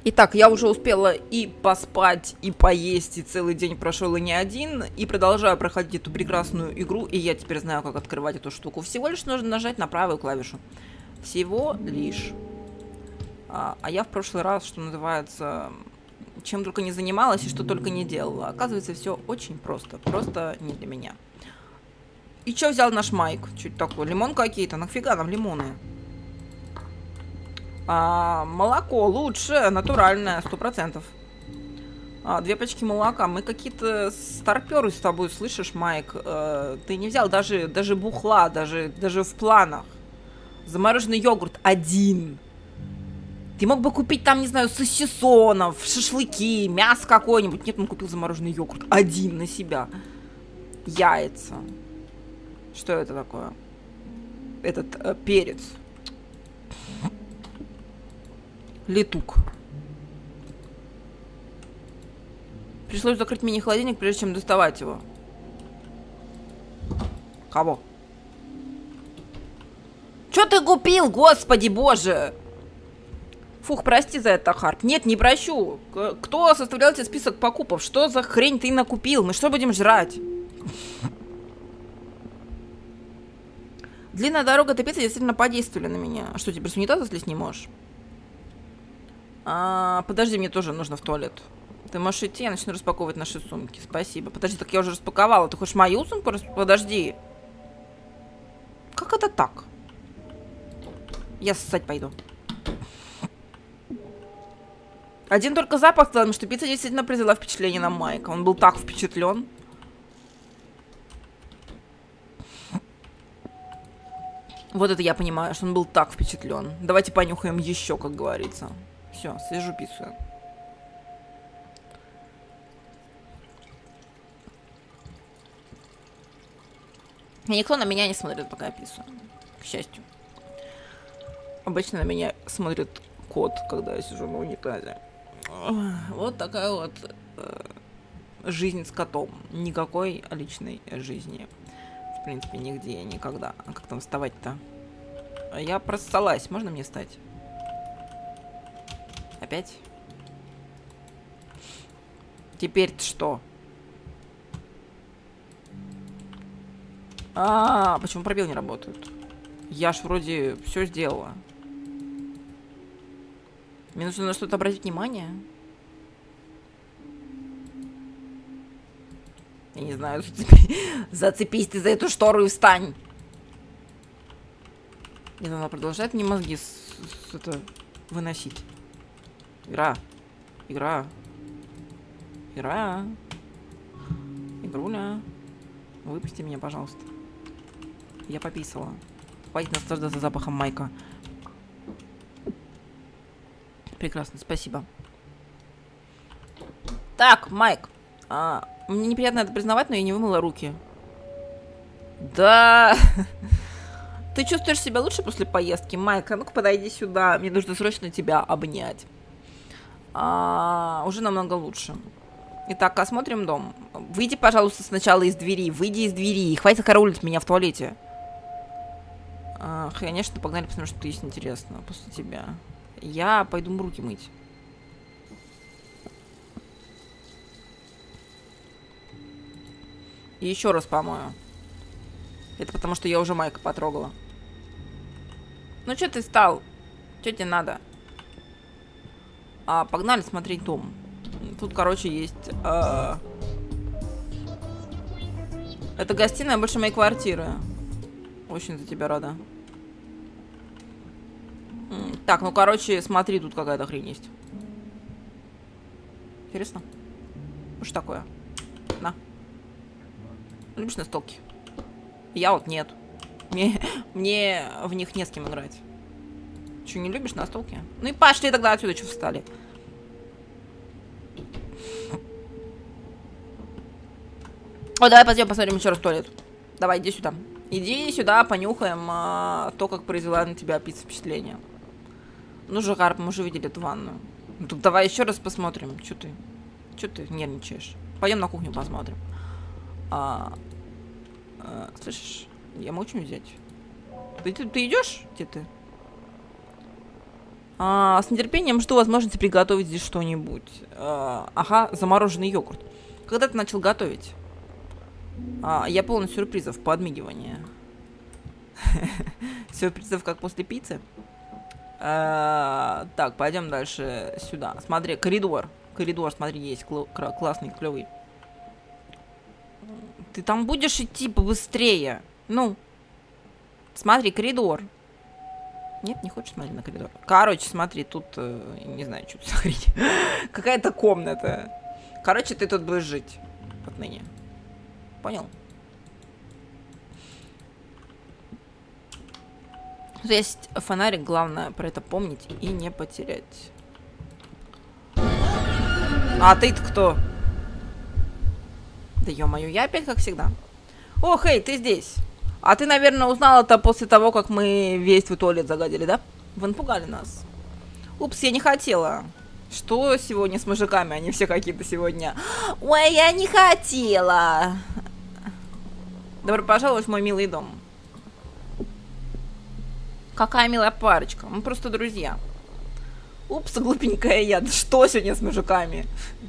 Итак, я уже успела и поспать, и поесть, и целый день прошел, и не один, и продолжаю проходить эту прекрасную игру, и я теперь знаю, как открывать эту штуку. Всего лишь нужно нажать на правую клавишу. Всего лишь. А я в прошлый раз, что называется, чем только не занималась и что только не делала. Оказывается, все очень просто. Просто не для меня. И что взял наш Майк? Чуть такое. Лимон какие-то? Нафига нам лимоны? Молоко лучше, натуральное, 100%. 2 пачки молока. Мы какие-то старперы с тобой, слышишь, Майк? Ты не взял даже бухла, даже в планах. Замороженный йогурт 1. Ты мог бы купить там, не знаю, сосисонов, шашлыки, мясо какое-нибудь. Нет, он купил замороженный йогурт 1 на себя. Яйца. Что это такое? Этот перец. Летук. Пришлось закрыть мини-холодильник, прежде чем доставать его. Кого? Чё ты купил, господи боже? Фух, прости за это, Харп. Нет, не прощу. Кто составлял тебе список покупок? Что за хрень ты накупил? Мы что будем жрать? Длинная дорога до пиццы действительно подействовали на меня. А что, теперь с унитаза слезть не можешь? Подожди, мне тоже нужно в туалет. Ты можешь идти, я начну распаковывать наши сумки. Спасибо. Подожди, так я уже распаковала. Ты хочешь мою сумку? Подожди. Как это так? Я ссать пойду. Один только запах сказал, что пицца действительно произвела впечатление на Майка. Он был так впечатлен. Вот это я понимаю, что он был так впечатлен. Давайте понюхаем еще, как говорится. Все, свяжу пиццу. И никто на меня не смотрит, пока я писаю. К счастью. Обычно на меня смотрит кот, когда я сижу на унитазе. Вот такая вот жизнь с котом. Никакой личной жизни. В принципе, нигде, никогда. А как там вставать-то? Я просалась. Можно мне встать? Опять? Теперь-то что? Почему пробел не работает? Я ж вроде все сделала. Мне нужно на что-то обратить внимание. Я не знаю, зацепись ты за эту штору и встань. Не, она продолжает мне мозги это выносить. Игра. Игра. Игра. Игруля. Выпусти меня, пожалуйста. Я пописала. Хватит наслаждаться запахом Майка. Прекрасно, спасибо. Так, Майк. Мне неприятно это признавать, но я не вымыла руки. Да. Ты чувствуешь себя лучше после поездки, Майк? Ну-ка подойди сюда. Мне нужно срочно тебя обнять. Уже намного лучше. Итак, осмотрим дом. Выйди, пожалуйста, сначала из двери. Выйди из двери. Хватит караулить меня в туалете. Конечно, погнали, посмотрим, что есть интересно после тебя. Я пойду руки мыть. И еще раз помою. Это потому, что я уже Майка потрогала. Ну, что ты стал? Что тебе надо? Погнали смотреть дом. Тут, короче, есть... Это гостиная больше моей квартиры. Очень за тебя рада. Так, ну, короче, смотри, тут какая-то хрень есть. Интересно? Что такое? На. Любишь настолки? Я вот нет. Мне в них не с кем играть. Че, не любишь настолки? Ну и пошли тогда отсюда, что встали. О, давай пойдем посмотрим еще раз туалет. Давай, иди сюда. Иди сюда, понюхаем то, как произвела на тебя пицца впечатление. Ну же, Харп, мы уже видели эту ванную. Ну тут давай еще раз посмотрим. Че ты нервничаешь? Пойдем на кухню посмотрим. Слышишь, я могу что-нибудь взять? Ты идешь? Где ты? С нетерпением жду возможности приготовить здесь что-нибудь. Ага, замороженный йогурт. Когда ты начал готовить? Я полный сюрпризов, подмигивания. Сюрпризов, как после пиццы. Так, пойдем дальше сюда. Смотри, коридор. Коридор, смотри, есть классный, клевый. Ты там будешь идти побыстрее? Ну, смотри, коридор. Нет, не хочешь смотреть на коридор? Короче, смотри, тут, не знаю, что тут за хрень. Какая-то комната. Короче, ты тут будешь жить отныне. Понял? Тут есть фонарик, главное про это помнить и не потерять. А ты-то кто? Да ё-моё, я опять как всегда. О, хей, ты здесь. А ты, наверное, узнал это после того, как мы весь твой туалет загадили, да? Вы напугали нас. Упс, я не хотела. Что сегодня с мужиками? Они все какие-то сегодня. Ой, я не хотела. Добро пожаловать в мой милый дом. Какая милая парочка. Мы просто друзья. Упс, глупенькая я. Да что сегодня с мужиками?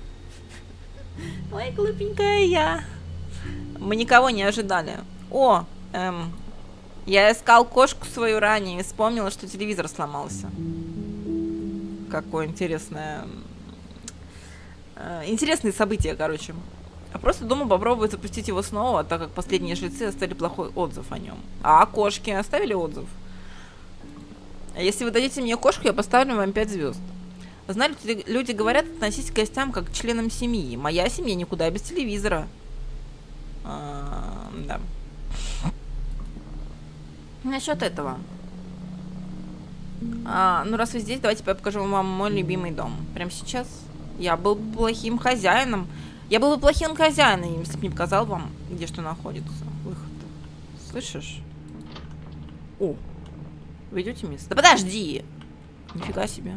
Ой, глупенькая я. Мы никого не ожидали. О, я искал кошку свою ранее и вспомнила, что телевизор сломался. Какое интересное... Интересные события, короче. А просто думал попробовать запустить его снова, так как последние жильцы оставили плохой отзыв о нем. А кошки оставили отзыв? Если вы дадите мне кошку, я поставлю вам 5 звезд. Знаете, люди говорят, относись к гостям как к членам семьи. Моя семья никуда без телевизора. Да. Насчет этого. Ну, раз вы здесь, давайте я покажу вам мой любимый дом. Прямо сейчас. Я был плохим хозяином. Я был бы плохим хозяином, если бы не показал вам, где что находится. Выход. Слышишь? О. Вы идете вместе? Да подожди! Нифига себе.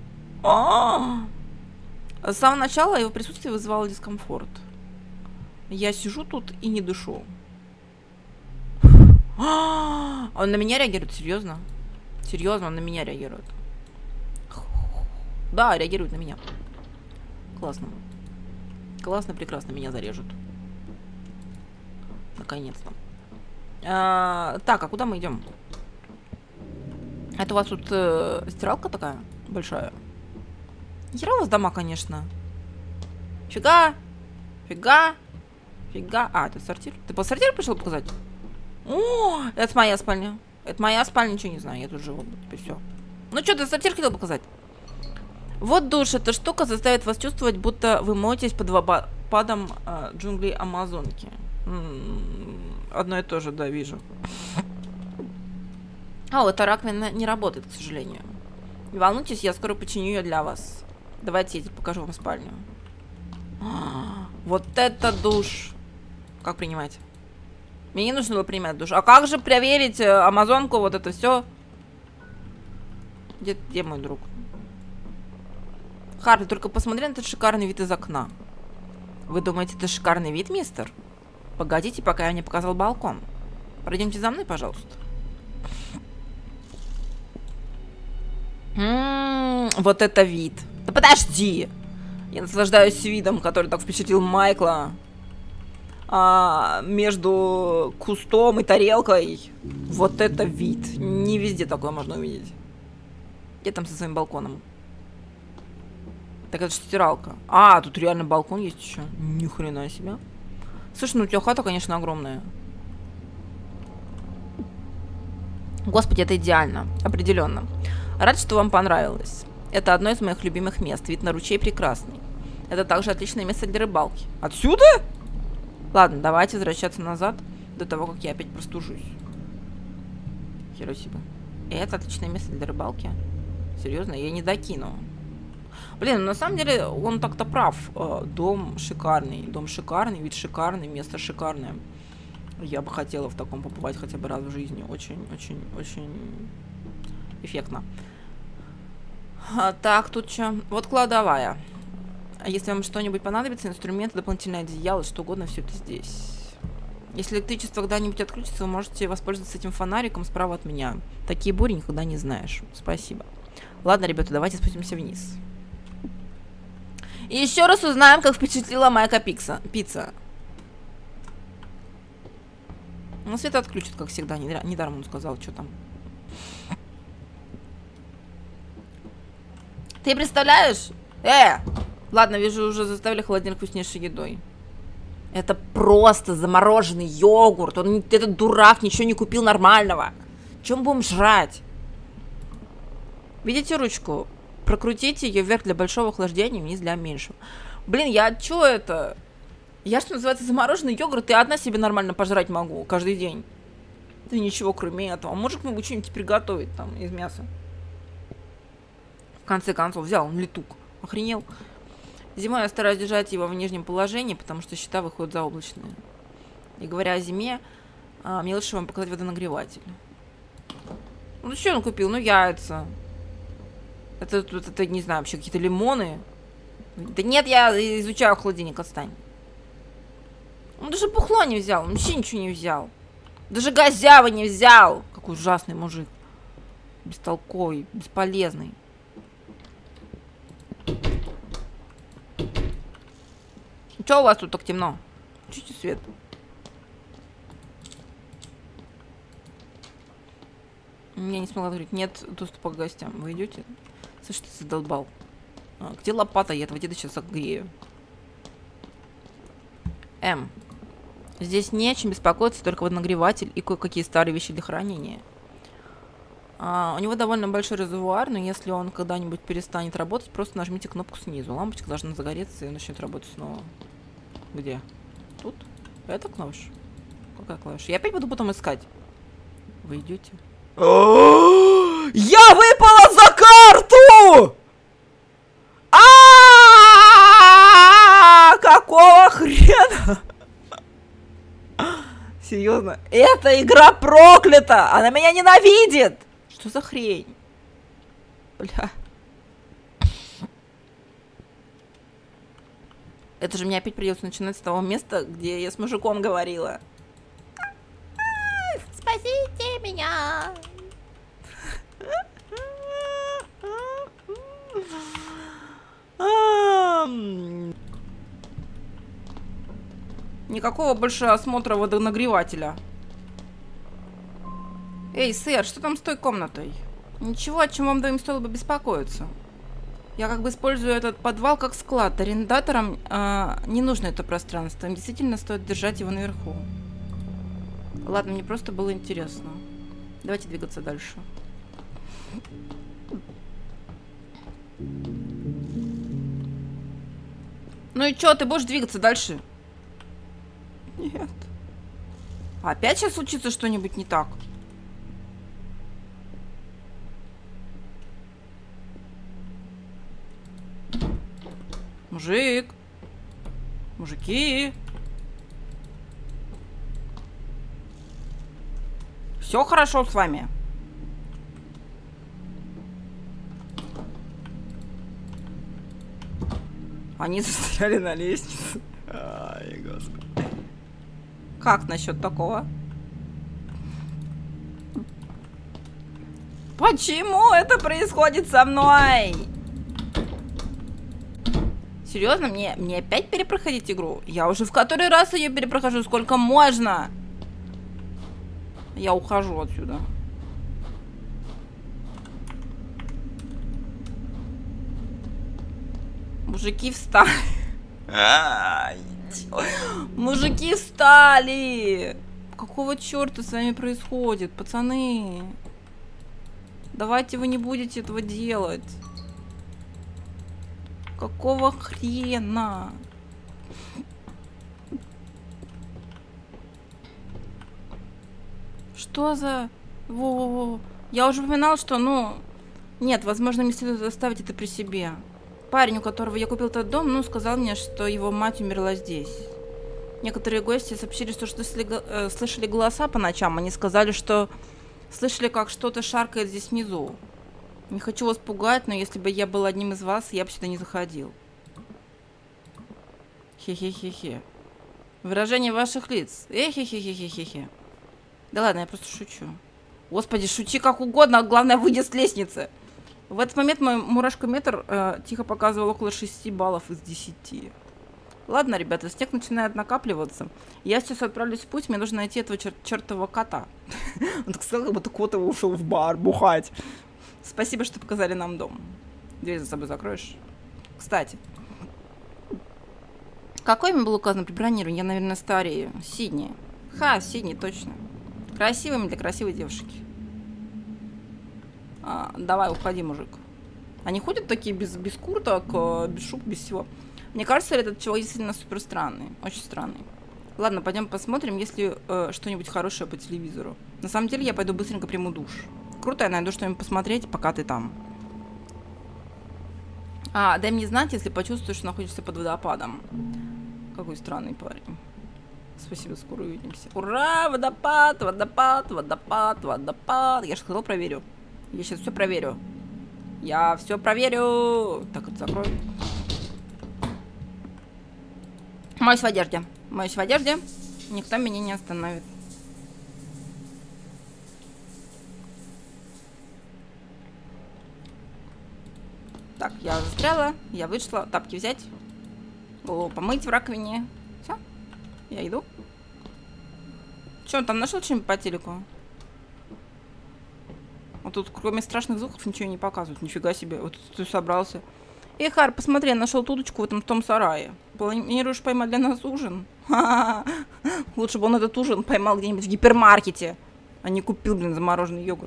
С самого начала его присутствие вызывало дискомфорт. Я сижу тут и не дышу. Он на меня реагирует? Серьезно? Серьезно, он на меня реагирует. Да, реагирует на меня. Классно. Классно, прекрасно, меня зарежут. Наконец-то. Так, а куда мы идем? Это у вас тут стиралка такая большая? Хера у вас дома, конечно. Фига. Фига. Фига. Это сортир? Ты по сортиру пришел показать? О, это моя спальня. Это моя спальня, ничего не знаю. Я тут живу. Теперь все. Ну что, ты сортир хотел показать? Вот душ. Эта штука заставит вас чувствовать, будто вы моетесь под водопадом джунглей Амазонки. Одно и то же, да, вижу. Эта раковина не работает, к сожалению. Не волнуйтесь, я скоро починю ее для вас. Давайте я покажу вам спальню. Вот это душ. Как принимать? Мне не нужно было принимать душ. А как же проверить Амазонку, вот это все? Где мой друг? Харли, только посмотри на этот шикарный вид из окна. Вы думаете, это шикарный вид, мистер? Погодите, пока я не показал балкон. Пройдемте за мной, пожалуйста. Вот это вид. Да подожди! Я наслаждаюсь видом, который так впечатлил Майкла. Между кустом и тарелкой. Вот это вид. Не везде такое можно увидеть. Где там со своим балконом? Так это же стиралка. Тут реально балкон есть еще. Ни хрена себе. Слушай, ну у тебя хата, конечно, огромная. Господи, это идеально. Определенно. Рад, что вам понравилось. Это одно из моих любимых мест. Вид на ручей прекрасный. Это также отличное место для рыбалки. Отсюда? Ладно, давайте возвращаться назад до того, как я опять простужусь. Хера себе. Это отличное место для рыбалки. Серьезно, я не докину. Блин, ну на самом деле он так-то прав. Дом шикарный, вид шикарный, место шикарное. Я бы хотела в таком побывать хотя бы раз в жизни. Очень эффектно. Так, тут что? Вот кладовая. Если вам что-нибудь понадобится, инструменты, дополнительное одеяло, что угодно, все это здесь. Если электричество когда-нибудь отключится, вы можете воспользоваться этим фонариком справа от меня. Такие бури никогда не знаешь. Спасибо. Ладно, ребята, давайте спустимся вниз. И еще раз узнаем, как впечатлила Майка пицца. Ну, свет отключит, как всегда. Недаром он сказал, что там. Ты представляешь? Ладно, вижу, уже заставили холодильник вкуснейшей едой. Это просто замороженный йогурт. Этот дурак ничего не купил нормального. Чем будем жрать? Видите ручку? Прокрутите ее вверх для большого охлаждения, вниз для меньшего. Блин, я чё это? Я, что называется, замороженный йогурт, и одна себе нормально пожрать могу каждый день. Да ничего, кроме этого. Может, мы что-нибудь приготовить там из мяса? В конце концов, взял он летук. Охренел. Зимой я стараюсь держать его в нижнем положении, потому что счета выходят заоблачные. И говоря о зиме, мне лучше вам показать водонагреватель. Ну, что он купил? Ну, яйца. Это не знаю, вообще какие-то лимоны. Да нет, я изучаю холодильник, отстань. Он даже бухло не взял, он вообще ничего не взял. Даже газявы не взял. Какой ужасный мужик. Бестолковый, бесполезный. Чё у вас тут так темно? Включите свет. Я не смогла говорить, нет доступа к гостям. Вы идете? Слушай, ты задолбал. Где лопата? Я этого деда сейчас огрею. Здесь не о чем беспокоиться, только водонагреватель и кое-какие старые вещи для хранения. У него довольно большой резервуар, но если он когда-нибудь перестанет работать, просто нажмите кнопку снизу. Лампочка должна загореться и начнет работать снова. Где? Тут? Это клавиша? Какая клавиша? Я опять буду потом искать. Вы идете? Я выпала за карту! Какого хрена? Серьезно? Эта игра проклята! Она меня ненавидит! Что за хрень? Бля. Это же мне опять придется начинать с того места, где я с мужиком говорила. Спасите меня! Никакого больше осмотра водонагревателя. Эй, сэр, что там с той комнатой? Ничего, о чем вам двоим стоило бы беспокоиться. Я как бы использую этот подвал как склад. Арендаторам не нужно это пространство. Им действительно стоит держать его наверху. Ладно, мне просто было интересно. Давайте двигаться дальше. Ну и чё, ты будешь двигаться дальше? Нет. Опять сейчас случится что-нибудь не так? Мужик. Мужики. Все хорошо с вами? Они застряли на лестнице. Ай, господи. Как насчет такого? Почему это происходит со мной? Серьезно, мне опять перепроходить игру? Я уже в который раз ее перепрохожу, сколько можно? Я ухожу отсюда. Мужики встали. Мужики встали! Какого черта с вами происходит, пацаны? Давайте вы не будете этого делать. Какого хрена? Что за... Во-во-во. Я уже упоминал, что, ну... Нет, возможно, мне следует оставить это при себе. Парень, у которого я купил этот дом, сказал мне, что его мать умерла здесь. Некоторые гости сообщили, что слышали голоса по ночам. Они сказали, что слышали, как что-то шаркает здесь внизу. Не хочу вас пугать, но если бы я был одним из вас, я бы сюда не заходил. Хе-хе-хе-хе. Выражение ваших лиц. Хе-хе-хе-хе-хе. Да ладно, я просто шучу. Господи, шути как угодно, а главное, выйди с лестницы. В этот момент мой мурашкометр тихо показывал около 6 баллов из 10. Ладно, ребята, снег начинает накапливаться. Я сейчас отправлюсь в путь, мне нужно найти этого чертового кота. Он так сказал, как будто кот его ушел в бар бухать. Спасибо, что показали нам дом. Дверь за собой закроешь. Кстати. Какое имя было указано при бронировании? Я, наверное, старею. Сидни. Ха, Сидни, точно. Красивыми для красивой девушки. Давай, уходи, мужик. Они ходят такие без курток, без шуб, без всего. Мне кажется, этот человек действительно супер странный. Очень странный. Ладно, пойдем посмотрим, есть ли что-нибудь хорошее по телевизору. На самом деле, я пойду быстренько приму душ. Круто, я найду что-нибудь посмотреть, пока ты там. Дай мне знать, если почувствуешь, что находишься под водопадом. Какой странный парень. Спасибо, скоро увидимся. Ура! Водопад, водопад, водопад, водопад. Я же сказал, проверю. Я сейчас все проверю. Я все проверю. Так, это закрою. Моюсь в одежде. Моюсь в одежде. Никто меня не остановит. Так, я застряла. Я вышла. Тапки взять. Голову помыть в раковине. Все. Я иду. Че, он там нашел что-нибудь по телеку? А тут кроме страшных звуков ничего не показывают. Нифига себе. Вот ты собрался. Эй, Хар, посмотри, я нашел тудочку в том сарае. Планируешь поймать для нас ужин? Лучше бы он этот ужин поймал где-нибудь в гипермаркете, а не купил, блин, замороженный йогурт.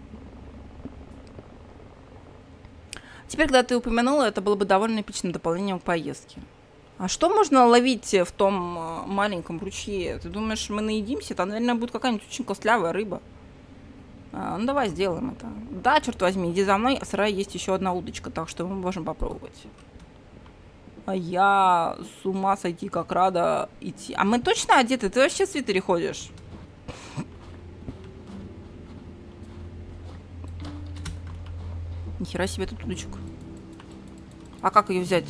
Теперь, когда ты упомянула, это было бы довольно эпичным дополнением к поездке. А что можно ловить в том маленьком ручье? Ты думаешь, мы наедимся? Там, наверное, будет какая-нибудь очень костлявая рыба. Ну, давай сделаем это. Да, черт возьми, иди за мной. В сарае есть еще одна удочка, так что мы можем попробовать. А я с ума сойти, как рада идти. А мы точно одеты? Ты вообще в свитере ходишь? Нихера себе тут удочек. А как ее взять?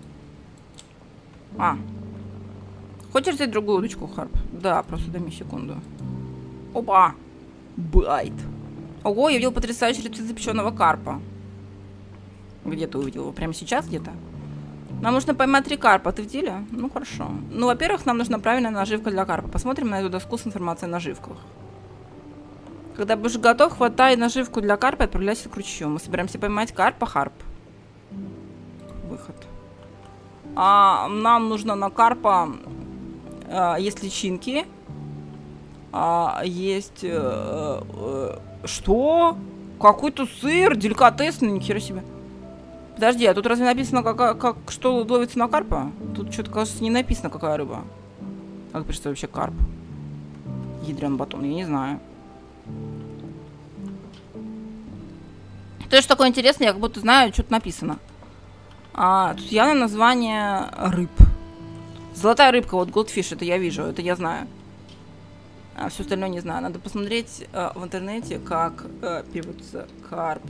Хочешь взять другую удочку, Харп? Да, просто дай мне секунду. Опа! Байт. Ого, я видел потрясающий рецепт запеченного карпа. Где ты увидел его? Прямо сейчас где-то? Нам нужно поймать 3 карпа. Ты в деле? Ну, хорошо. Ну, во-первых, нам нужна правильная наживка для карпа. Посмотрим на эту доску с информацией о наживках. Когда будешь готов, хватай наживку для карпа и отправляйся к ручью. Мы собираемся поймать карпа, Харп. Выход. Нам нужно на карпа... есть личинки. Есть... что? Какой-то сыр, деликатесный, нихера себе. Подожди, а тут разве написано, что ловится на карпа? Тут что-то, кажется, не написано, какая рыба. Как пишется вообще карп? Ядрёный батон, я не знаю. То есть, что такое интересное, я как будто знаю, что-то написано. Тут явно название рыб. Золотая рыбка, вот Goldfish, это я вижу, это я знаю. А все остальное не знаю. Надо посмотреть в интернете, как переводится карп.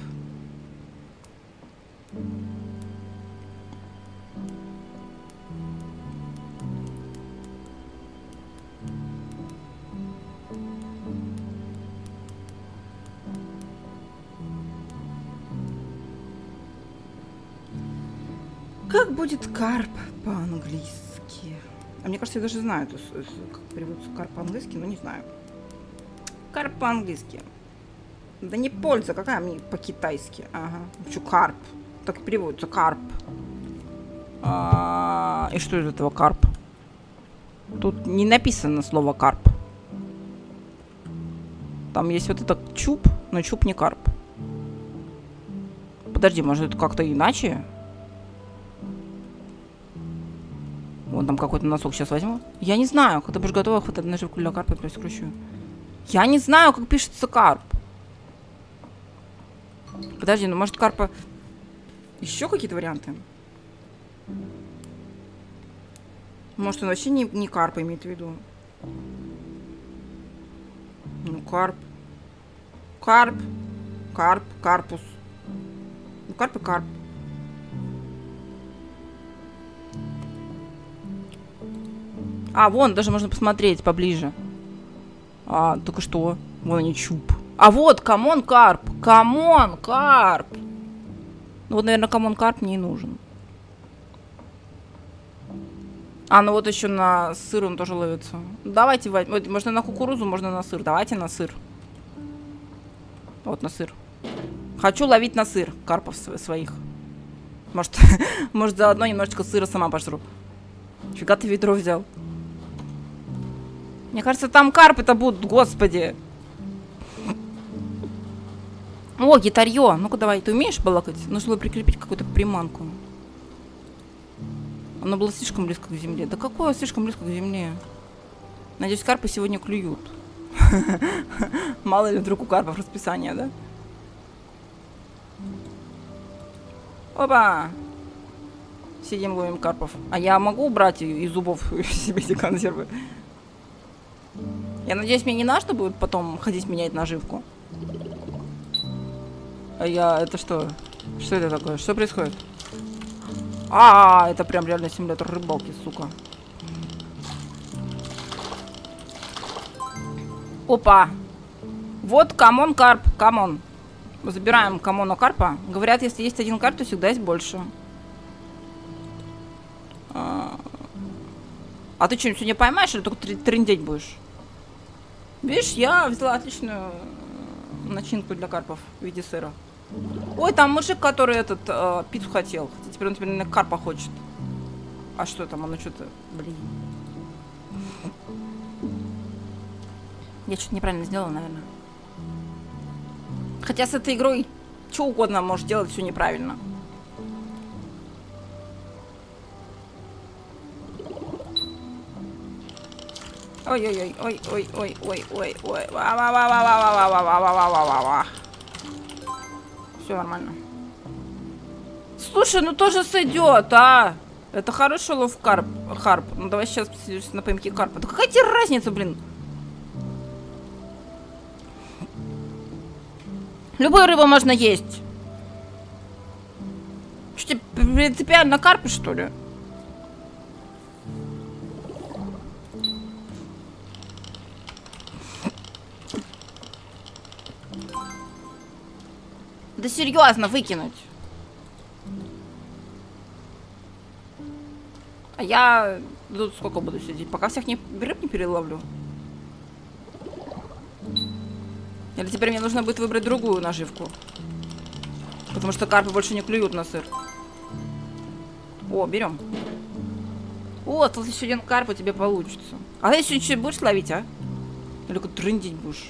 Как будет карп по-английски? А мне кажется, я даже знаю, как переводится карп по-английски, но не знаю. Карп по-английски. Да не польза, какая мне по-китайски. Ага. Что, карп? Так и переводится, карп. И что из этого карп? Тут не написано слово карп. Там есть вот это чуб, но чуб не карп. Подожди, может это как-то иначе? Вон там какой-то носок сейчас возьму. Я не знаю, когда будешь готова, хватать наживку для карпа и скручу. Я не знаю, как пишется карп. Подожди, ну может карпа... Еще какие-то варианты? Может он вообще не карпа имеет в виду? Ну карп. Карп. Карп. Карпус. Ну карп и карп. Вон, даже можно посмотреть поближе. Только что. Вон они, чуб. Вот, камон, карп. Камон, карп. Ну вот, наверное, Common Carp мне и нужен. А, ну вот еще на сыр он тоже ловится. Давайте, вот, можно на кукурузу, можно на сыр. Давайте на сыр. Вот на сыр. Хочу ловить на сыр карпов своих. Может, может заодно немножечко сыра сама пожру. Фига ты ведро взял. Мне кажется, там карпы-то будут, господи. О, гитарье. Ну-ка давай, ты умеешь балакать? Нужно было прикрепить какую-то приманку. Оно было слишком близко к земле. Да какое слишком близко к земле? Надеюсь, карпы сегодня клюют. Мало ли вдруг у карпов расписание, да? Опа! Сидим, ловим карпов. А я могу убрать из зубов себе эти консервы? Я надеюсь, мне не надо будет потом ходить менять наживку. А я... Это что? Что это такое? Что происходит? Это прям реально симулятор рыбалки, сука. Опа! Вот камон карп, камон. Забираем камона карпа. Говорят, если есть один карп, то всегда есть больше. А ты что, сегодня поймаешь или только трындеть будешь? Видишь, я взяла отличную начинку для карпов в виде сыра. Ой, там мужик, который пиццу хотел. Теперь он на карпа хочет. А что там? Оно что-то... Блин. Я что-то неправильно сделала, наверное. Хотя с этой игрой что угодно можешь делать, все неправильно. Ой-ой-ой, ой-ой-ой-ой-ой-ой. Все нормально. Слушай, ну тоже сойдет, а? Это хороший лов харп. Ну давай сейчас на поимке карпа. Да какая тебе разница, блин? Любую рыбу можно есть. Что, принципиально карпы, что ли? Да серьезно, выкинуть. А я тут сколько буду сидеть? Пока всех рыб не переловлю. Или теперь мне нужно будет выбрать другую наживку. Потому что карпы больше не клюют на сыр. О, берем. О, тут еще один карп у тебя получится. А ты еще что будешь ловить, а? Или как трындить будешь?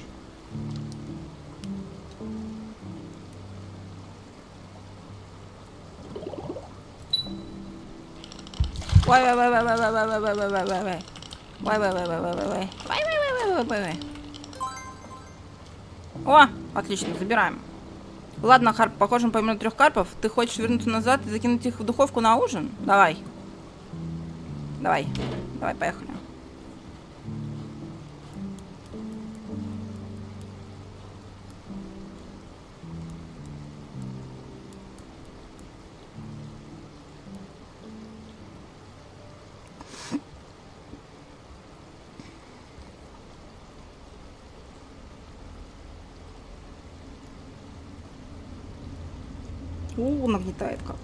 О, отлично, забираем. Ладно, Харп, похоже, мы поймем 3 карпов. Ты хочешь вернуться назад и закинуть их в духовку на ужин? Давай. Давай, поехали. Нагнетает как.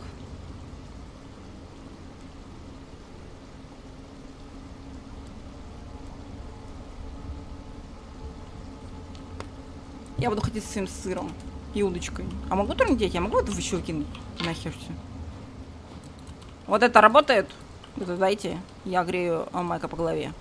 Я буду ходить с своим сыром и удочкой. А могу трындеть? Я могу это еще кинуть? Нахер все. Вот это работает? Это дайте. Я грею Майка по голове.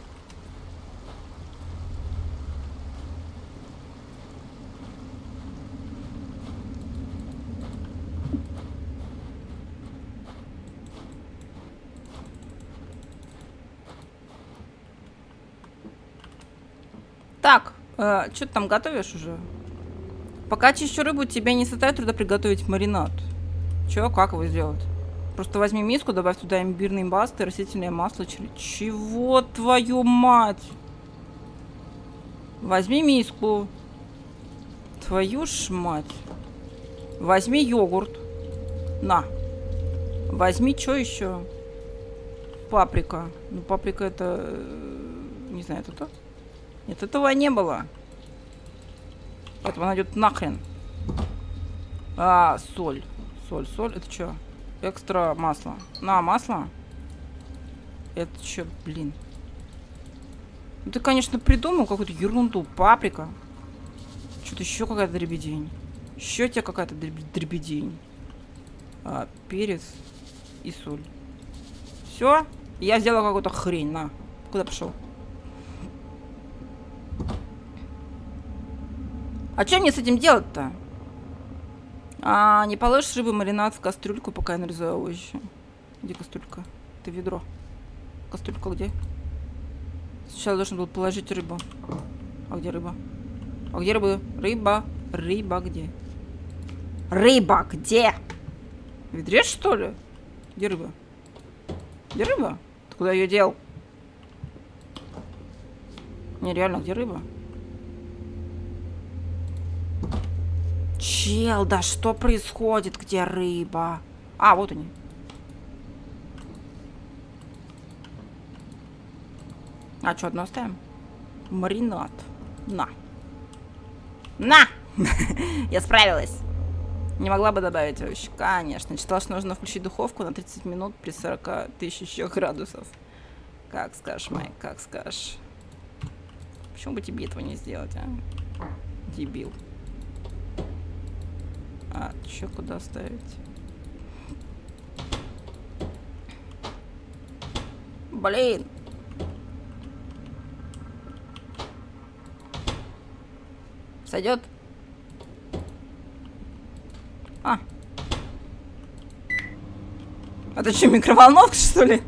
Так, что ты там готовишь уже? Пока чищу рыбу, тебе не составит труда приготовить маринад. Чё, как его сделать? Просто возьми миску, добавь туда имбирный баст и растительное масло. Чего, твою мать? Возьми миску. Твою ж мать. Возьми йогурт. На. Возьми, что еще? Паприка. Ну, паприка это... Не знаю, это то? Нет, этого не было. Поэтому она идет нахрен. Соль. Соль, соль. Это что? Экстра масло. На, масло. Это что, блин? Ну, ты, конечно, придумал какую-то ерунду. Паприка. Что-то еще какая-то дребедень. Еще у тебя какая-то дребедень. Перец и соль. Все? Я сделала какую-то хрень. На. Куда пошел? А что мне с этим делать-то? Не положишь рыбу маринад в кастрюльку, пока я нарезаю овощи. Где кастрюлька? Это ведро. Кастрюлька где? Сначала должен был положить рыбу. А где рыба? А где рыба? Рыба. Рыба где? Рыба где? В ведре, что ли? Где рыба? Где рыба? Ты куда ее дел? Не, реально, где рыба? Чел, да что происходит? Где рыба? Вот они. Что, одно оставим? Маринад. На. На! Я справилась. Не могла бы добавить овощи? Конечно. Читала, что нужно включить духовку на 30 минут при 40 тысячах градусов. Как скажешь, Майк, как скажешь. Почему бы тебе этого не сделать, а? Дебил. Чё, куда ставить? Блин! Сойдет? Это что, микроволновка, что ли?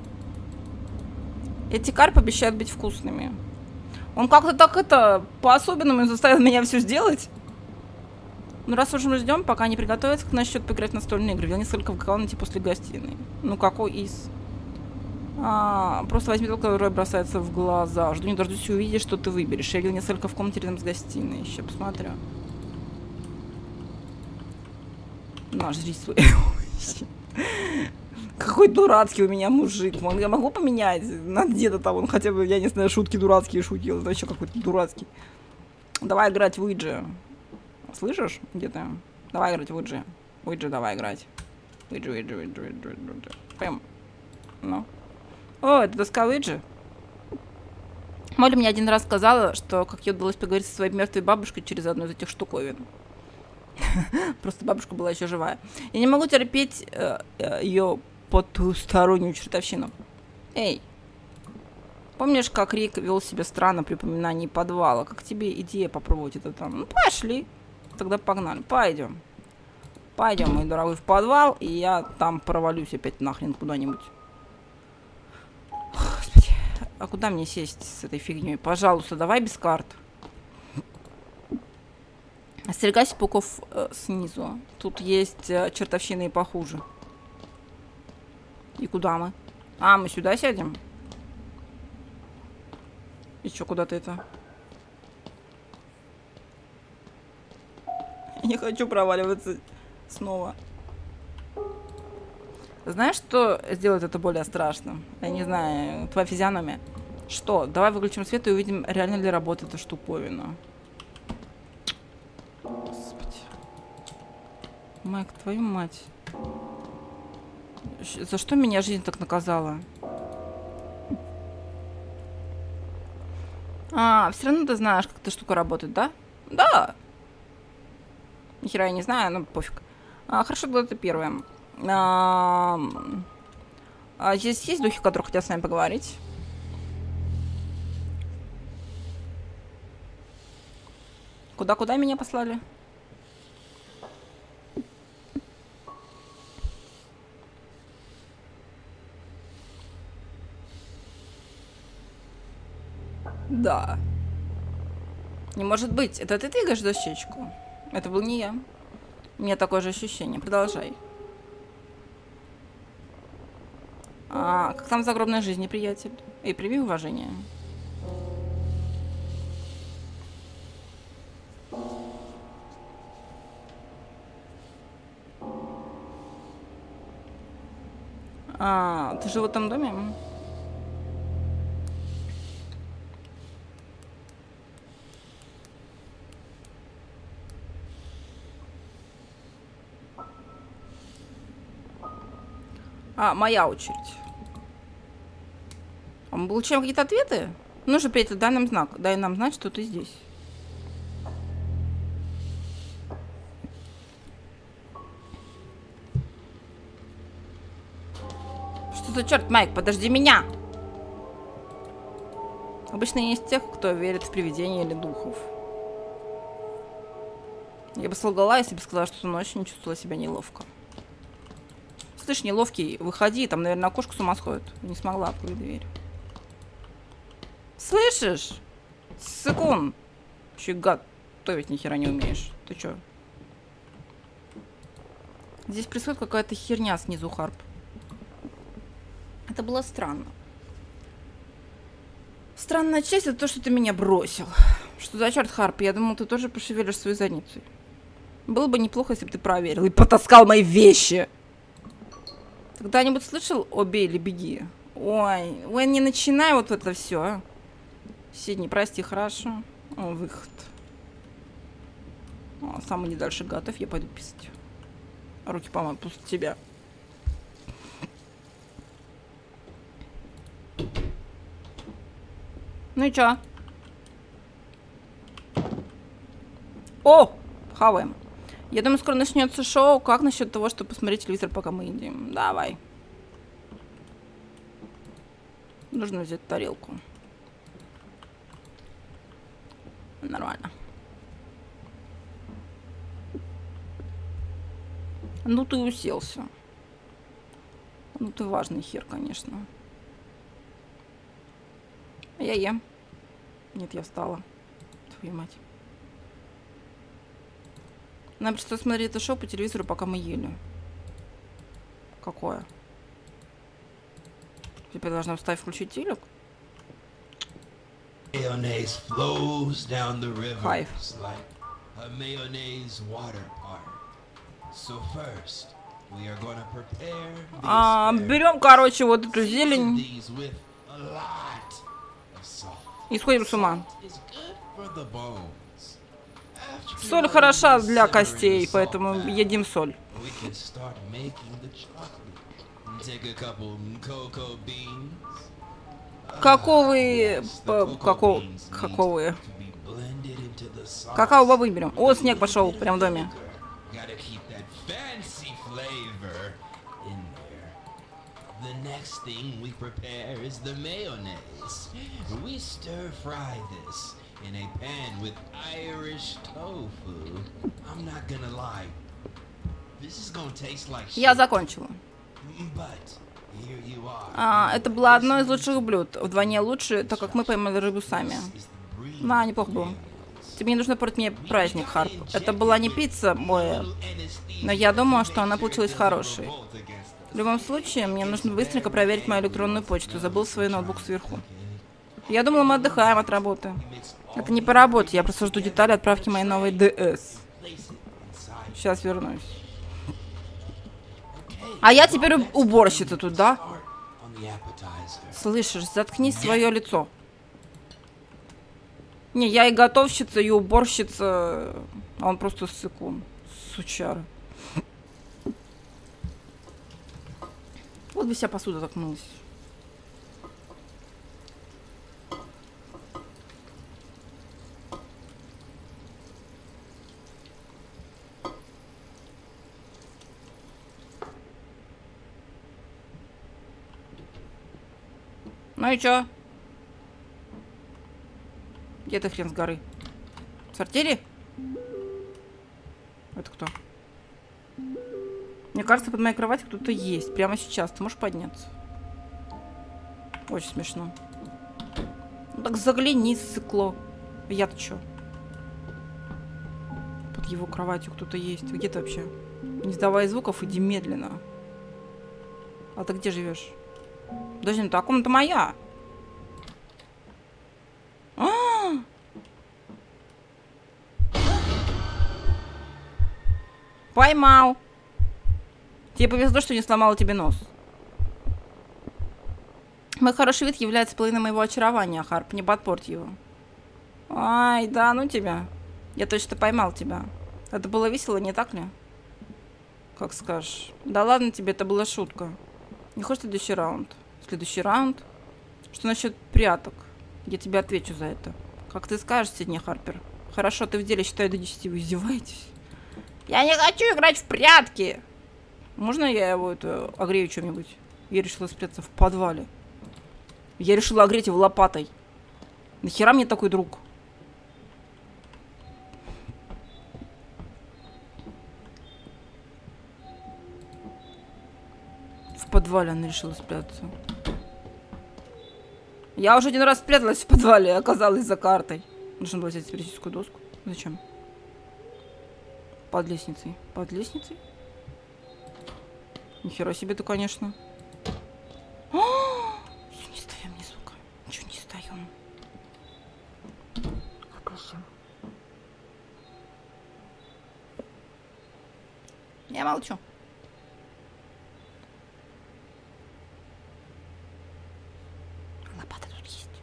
Эти карпы обещают быть вкусными. Он как-то так по-особенному заставил меня все сделать. Ну, раз уж мы ждем, пока они приготовятся, к насчет поиграть в настольные игры. Я несколько в комнате после гостиной. Ну, какой из? Просто возьми только, который бросается в глаза. Жду не дождусь увидеть, что ты выберешь. Я видел несколько в комнате рядом с гостиной. Еще посмотрю. На, жри свой. Какой дурацкий у меня мужик. Я могу поменять на деда там? Он хотя бы, я не знаю, шутки дурацкие шутил. Это еще какой-то дурацкий. Давай играть в Уиджи. Слышишь? Где ты? Давай играть в Уиджи. Уиджи, давай играть. Уиджи. Прям. Ну. О, это доска Уиджи. Молли мне один раз сказала, что как ей удалось поговорить со своей мертвой бабушкой через одну из этих штуковин. Просто бабушка была еще живая. Я не могу терпеть ее потустороннюю чертовщину. Эй, помнишь, как Рик вел себя странно при упоминании подвала? Как тебе идея попробовать это там? Ну, пошли. Тогда погнали. Пойдем. Пойдем, мой дорогой, в подвал, и я там провалюсь опять нахрен куда-нибудь. Господи, а куда мне сесть с этой фигней? Пожалуйста, давай без карт. Остерегайся пауков снизу. Тут есть чертовщины и похуже. И куда мы? Мы сюда сядем? И чё, куда ты это? Я не хочу проваливаться снова. Знаешь, что сделает это более страшным? Я не знаю, твоя физиономия. Что? Давай выключим свет и увидим, реально ли работает эта штуковина. Господи. Майк, твою мать. За что меня жизнь так наказала? Все равно ты знаешь, как эта штука работает, да? Да. Нихера я не знаю, но пофиг. Хорошо, тогда это первое. Здесь есть духи, которые хотят с нами поговорить? Куда меня послали? Да. Не может быть. Это ты двигаешь дощечку? Это был не я. У меня такое же ощущение. Продолжай. Как там загробная жизнь, приятель? Эй, прими уважение. Ты же в этом доме? Моя очередь. Мы получаем какие-то ответы? Ну же, приятель, дай нам знак. Дай нам знать, что ты здесь. Что за черт, Майк? Подожди меня! Обычно есть тех, кто верит в привидения или духов. Я бы солгала, если бы сказала, что всю ночь не чувствовала себя неловко. Слышь, неловкий, выходи, там, наверное, окошко с ума сходит. Не смогла открыть дверь. Слышишь? Сыкун! Че, гад, ты ведь ни хера не умеешь. Ты чё? Здесь происходит какая-то херня снизу, Харп. Это было странно. Странная часть — это то, что ты меня бросил. Что за черт, Харп? Я думал, ты тоже пошевелишь свою задницей. Было бы неплохо, если бы ты проверил и потаскал мои вещи. Ты когда-нибудь слышал о бей или беги? Ой, не начинай вот это все. Сидни, прости, хорошо. Выход. Сам не дальше готов, я пойду писать. Руки помою, после тебя. Ну и чё? О! Хаваем. Я думаю, скоро начнется шоу. Как насчет того, чтобы посмотреть телевизор, пока мы едим? Давай. Нужно взять тарелку. Нормально. Ну ты уселся. Ну ты важный хер, конечно. Я ем. Нет, я встала. Твою мать. Нам пришлось смотреть это шоу по телевизору, пока мы ели. Какое? Теперь должна встать и включить телек? Хайф. Берем, короче, вот эту зелень. И сходим с ума. Соль хороша для костей, поэтому едим соль. Каковые... Какао-бобы берем. О, снег пошел, прям в доме. Next thing we prepare is the mayonnaise. We stir fry this in a pan with Irish tofu. I'm not gonna lie. This is gonna taste like shit. Я закончила. But here you are. Это было одно из лучших блюд. Вдвойне лучше, так как мы поймали рыбу сами. Неплохо было. Тебе не нужно портить мне праздник, Харп. Это была не пицца, моя, но я думаю, что она получилась хорошей. В любом случае, мне нужно быстренько проверить мою электронную почту. Забыл свой ноутбук сверху. Я думала, мы отдыхаем от работы. Это не по работе, я просто жду детали отправки моей новой ДС. Сейчас вернусь. А я теперь уборщица тут, да? Слышишь, заткни свое лицо. Не, я и готовщица, и уборщица. А он просто сыкун. Сучара. Вот бы вся посуда так мылась. Ну и чё? Где ты, хрен с горы? В сортире? Это кто? Мне кажется, под моей кроватью кто-то есть. Прямо сейчас. Ты можешь подняться? Очень смешно. Ну так загляни, сыкло. Я-то чё? Под его кроватью кто-то есть. Где ты вообще? Не издавай звуков, иди медленно. А ты где живешь? Подожди, ну та комната моя. Поймал. Тебе повезло, что не сломала тебе нос. Мой хороший вид является половиной моего очарования, Харп. Не подпорть его. Ай, да ну тебя. Я точно поймал тебя. Это было весело, не так ли? Как скажешь. Да ладно тебе, это была шутка. Не хочешь следующий раунд? Следующий раунд? Что насчет пряток? Я тебе отвечу за это. Как ты скажешь, Сидни Харпер? Хорошо, ты в деле, считай до 10. Вы издеваетесь? Я не хочу играть в прятки! Можно я его это огрею чем-нибудь? Я решила спрятаться в подвале. Я решила огреть его лопатой. Нахера мне такой друг? В подвале она решила спрятаться. Я уже один раз спряталась в подвале и оказалась за картой. Нужно было взять сферическую доску. Зачем? Под лестницей. Под лестницей? Нихера себе ты, конечно. Все, не ставим ни звука. Ничего не ставим. Запишем. Я молчу. Лопата тут есть.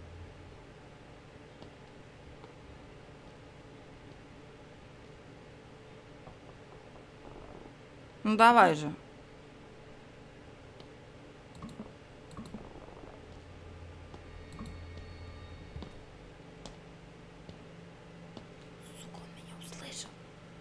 Ну давай же. Сука, он меня услышал.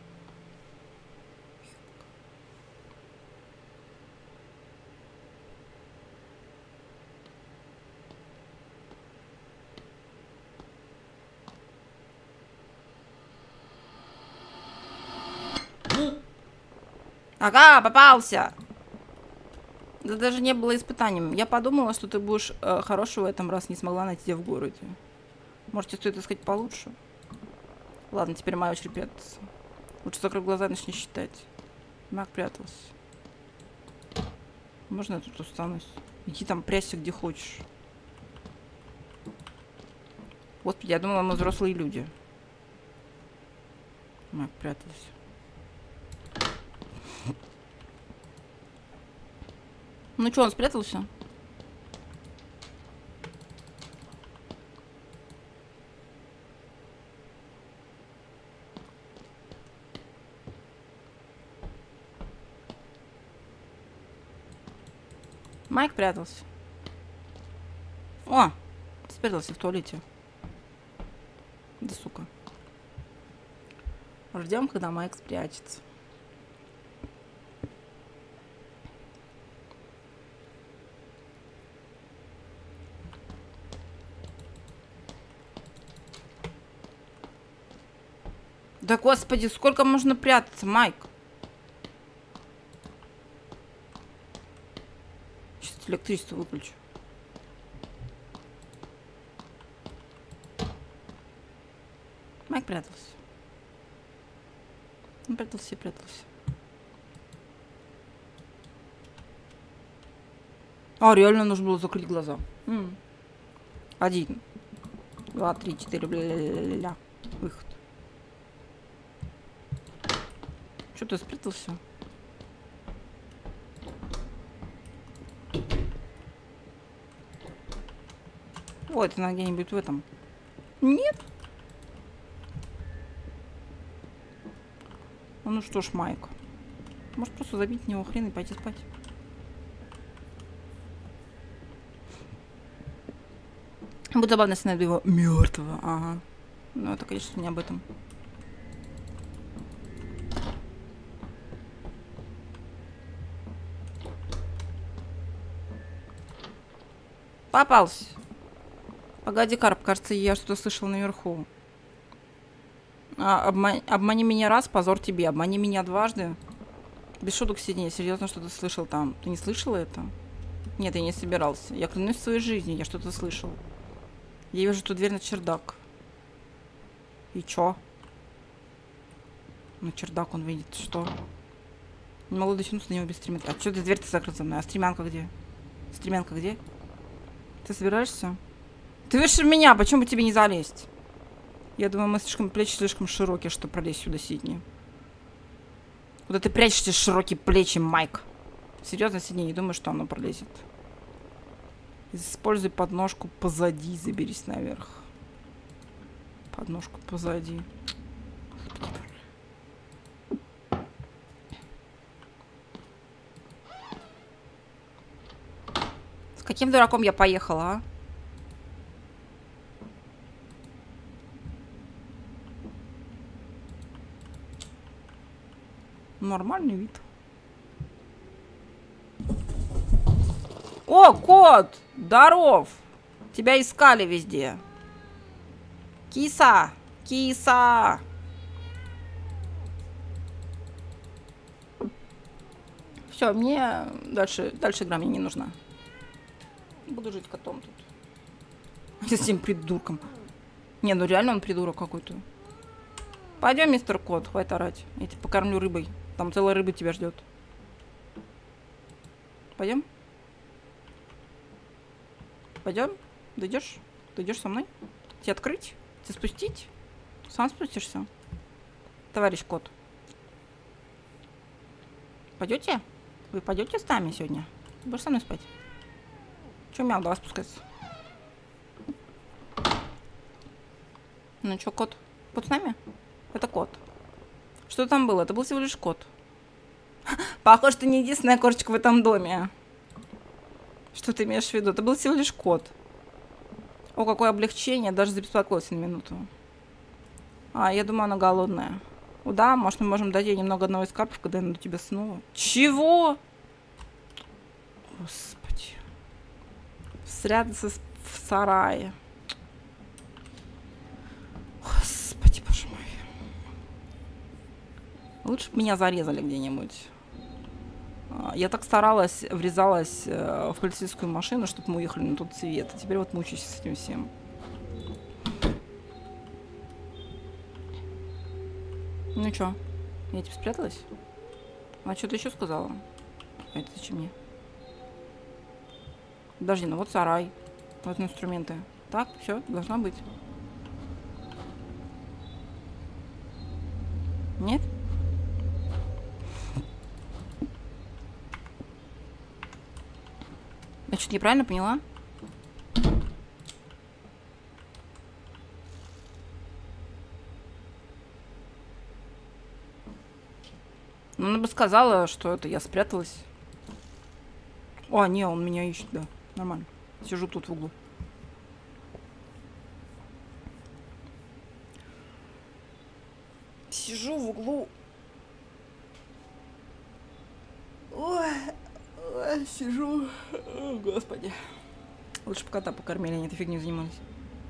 Ага, попался! Это даже не было испытанием. Я подумала, что ты будешь хорошего в этом раз, не смогла найти тебя в городе. Может, тебе стоит искать получше? Ладно, теперь моя очередь прятаться. Лучше закрой глаза и начни считать. Мак прятался. Можно я тут останусь? Иди там, прячься где хочешь. Господи, я думала, мы взрослые люди. Мак прятался. Ну что, он спрятался? Майк прятался. О! Спрятался в туалете. Да сука. Ждем, когда Майк спрячется. Да господи, сколько можно прятаться, Майк? Сейчас электричество выключу. Майк прятался. Он прятался и прятался. А, реально нужно было закрыть глаза. 1, 2, 3, 4, бля-ля-ля-ля. Выход. Что ты спрятался? Ой, это надо где-нибудь в этом. Нет. Ну что ж, Майк. Может просто забить в него хрен и пойти спать. Будет забавно, если найду его мертвого. Ага. Но это, конечно, не об этом. Попался. Погоди, Карп, кажется, я что-то слышал наверху. Обмани меня раз, позор тебе. Обмани меня дважды. Без шуток, Сидни, серьезно что-то слышал там. Ты не слышала это? Нет, я не собирался. Я клянусь своей жизнью, я что-то слышал. Я вижу тут дверь на чердак. И чё? На чердак он видит. Что? Не могу дотянуться до него без стремянки. А чё ты дверь-то закрыта за мной? А стремянка где? Стремянка где? Ты собираешься? Ты видишь меня, почему бы тебе не залезть? Я думаю, мы плечи слишком широкие, чтобы пролезть сюда, Сидни. Куда ты прячешься, широкие плечи, Майк? Серьезно, Сидни, не думаю, что оно пролезет. Используй подножку позади, заберись наверх. Подножку позади. Каким дураком я поехала, а? Нормальный вид. О, кот! Здоров! Тебя искали везде. Киса! Киса! Все, мне дальше игра мне не нужна. Буду жить котом тут. Я с этим придурком. Не, ну реально он придурок какой-то. Пойдем, мистер Кот, хватит орать. Я тебя покормлю рыбой. Там целая рыба тебя ждет. Пойдем? Пойдем? Дойдешь? Дойдешь со мной? Тебе открыть? Тебе спустить? Сам спустишься? Товарищ Кот. Пойдете? Вы пойдете с нами сегодня? Будешь со мной спать? Че, мяу, давай спускаться. Ну что, кот? Кот с нами? Это кот. Что там было? Это был всего лишь кот. Похоже, ты не единственная кошечка в этом доме. Что ты имеешь в виду? Это был всего лишь кот. О, какое облегчение. Даже забеспокоился на минуту. А, я думаю, она голодная. О, да, может, мы можем дать ей немного одного из капов, когда я найду тебя снова. Чего? Господи. Спрятаться в сарае. Господи, боже мой. Лучше бы меня зарезали где-нибудь. Я так старалась, врезалась в полицейскую машину, чтобы мы уехали на тот свет. А теперь вот мучаюсь с этим всем. Ну чё, я тебе спряталась? А что ты еще сказала? А это зачем мне? Подожди, ну вот сарай. Вот инструменты. Так, все, должна быть. Нет? Я что-то неправильно поняла? Ну, она бы сказала, что это я спряталась. О, не, он меня ищет, да. Нормально. Сижу тут в углу. Сижу в углу. Ой, сижу. О, господи. Лучше бы кота покормили, они этой фигней занимались.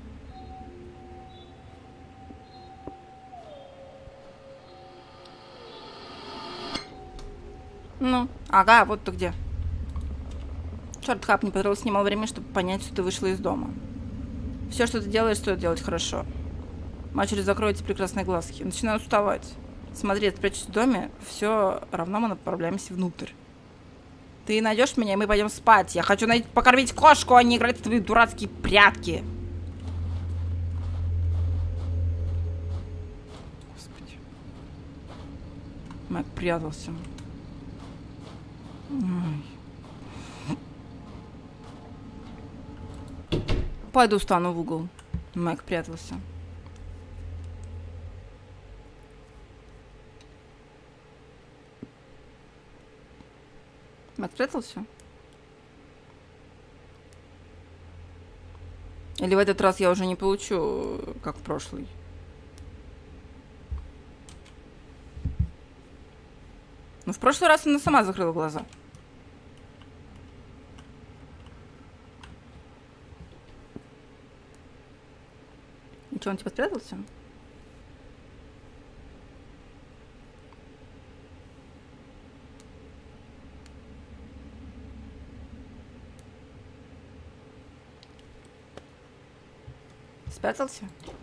Ну, ага, вот ты где. Черт, Хап не потратил снимал время, чтобы понять, что ты вышла из дома. Все, что ты делаешь, стоит делать хорошо. Матери закроете прекрасные глазки. Начинаю уставать. Смотри, спрячусь в доме, все равно мы направляемся внутрь. Ты найдешь меня, и мы пойдем спать. Я хочу покормить кошку, а не играть в твои дурацкие прятки. Господи. Мэг прятался. Ой. Пойду встану в угол. Мэг прятался. Мэг прятался? Или в этот раз я уже не получу, как в прошлый? Ну, в прошлый раз она сама закрыла глаза. И что, он типа спрятался? Спрятался?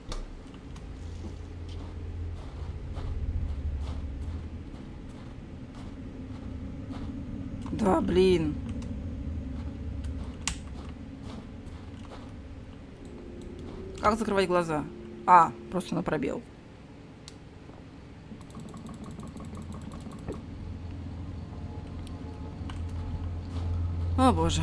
Да, блин. Как закрывать глаза? А, просто на пробел. О, боже.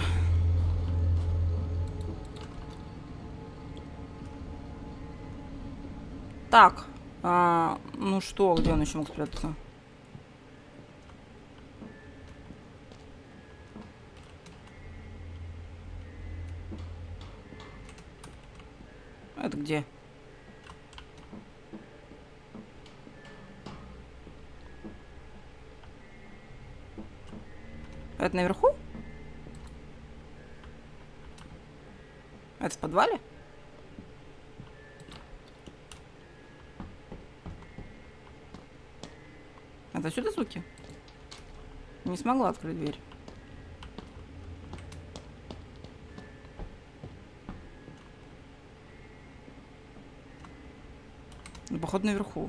Так. Ну что, где он еще мог спрятаться? Это где? Это наверху? Это в подвале? Это отсюда звуки? Не смогла открыть дверь. Ну, походу, наверху.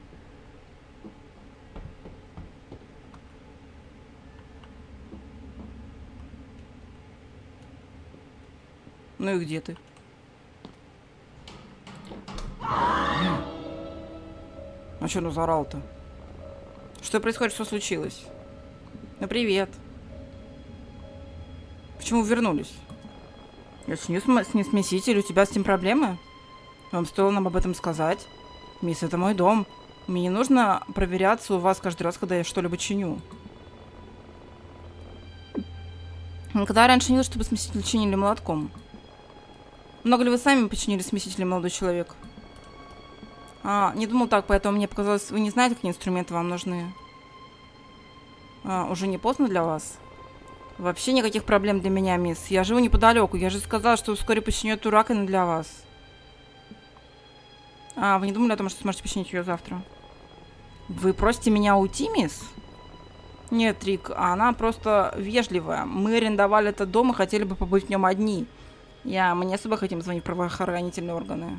Ну и где ты? А что ну заорал-то? Что происходит? Что случилось? Ну привет. Почему вернулись? Я не смеситель, у тебя с этим проблемы? Вам стоило нам об этом сказать. Мисс, это мой дом. Мне не нужно проверяться у вас каждый раз, когда я что-либо чиню. Никогда раньше не видел, чтобы смеситель чинили молотком. Много ли вы сами починили смесители, молодой человек? Не думал так, поэтому мне показалось, вы не знаете, какие инструменты вам нужны. Уже не поздно для вас? Вообще никаких проблем для меня, мисс. Я живу неподалеку. Я же сказала, что вскоре починю эту раковину для вас. Вы не думали о том, что сможете починить ее завтра? Вы просите меня уйти, мисс? Нет, Рик, она просто вежливая. Мы арендовали этот дом и хотели бы побыть в нем одни. Мы не особо хотим звонить в правоохранительные органы.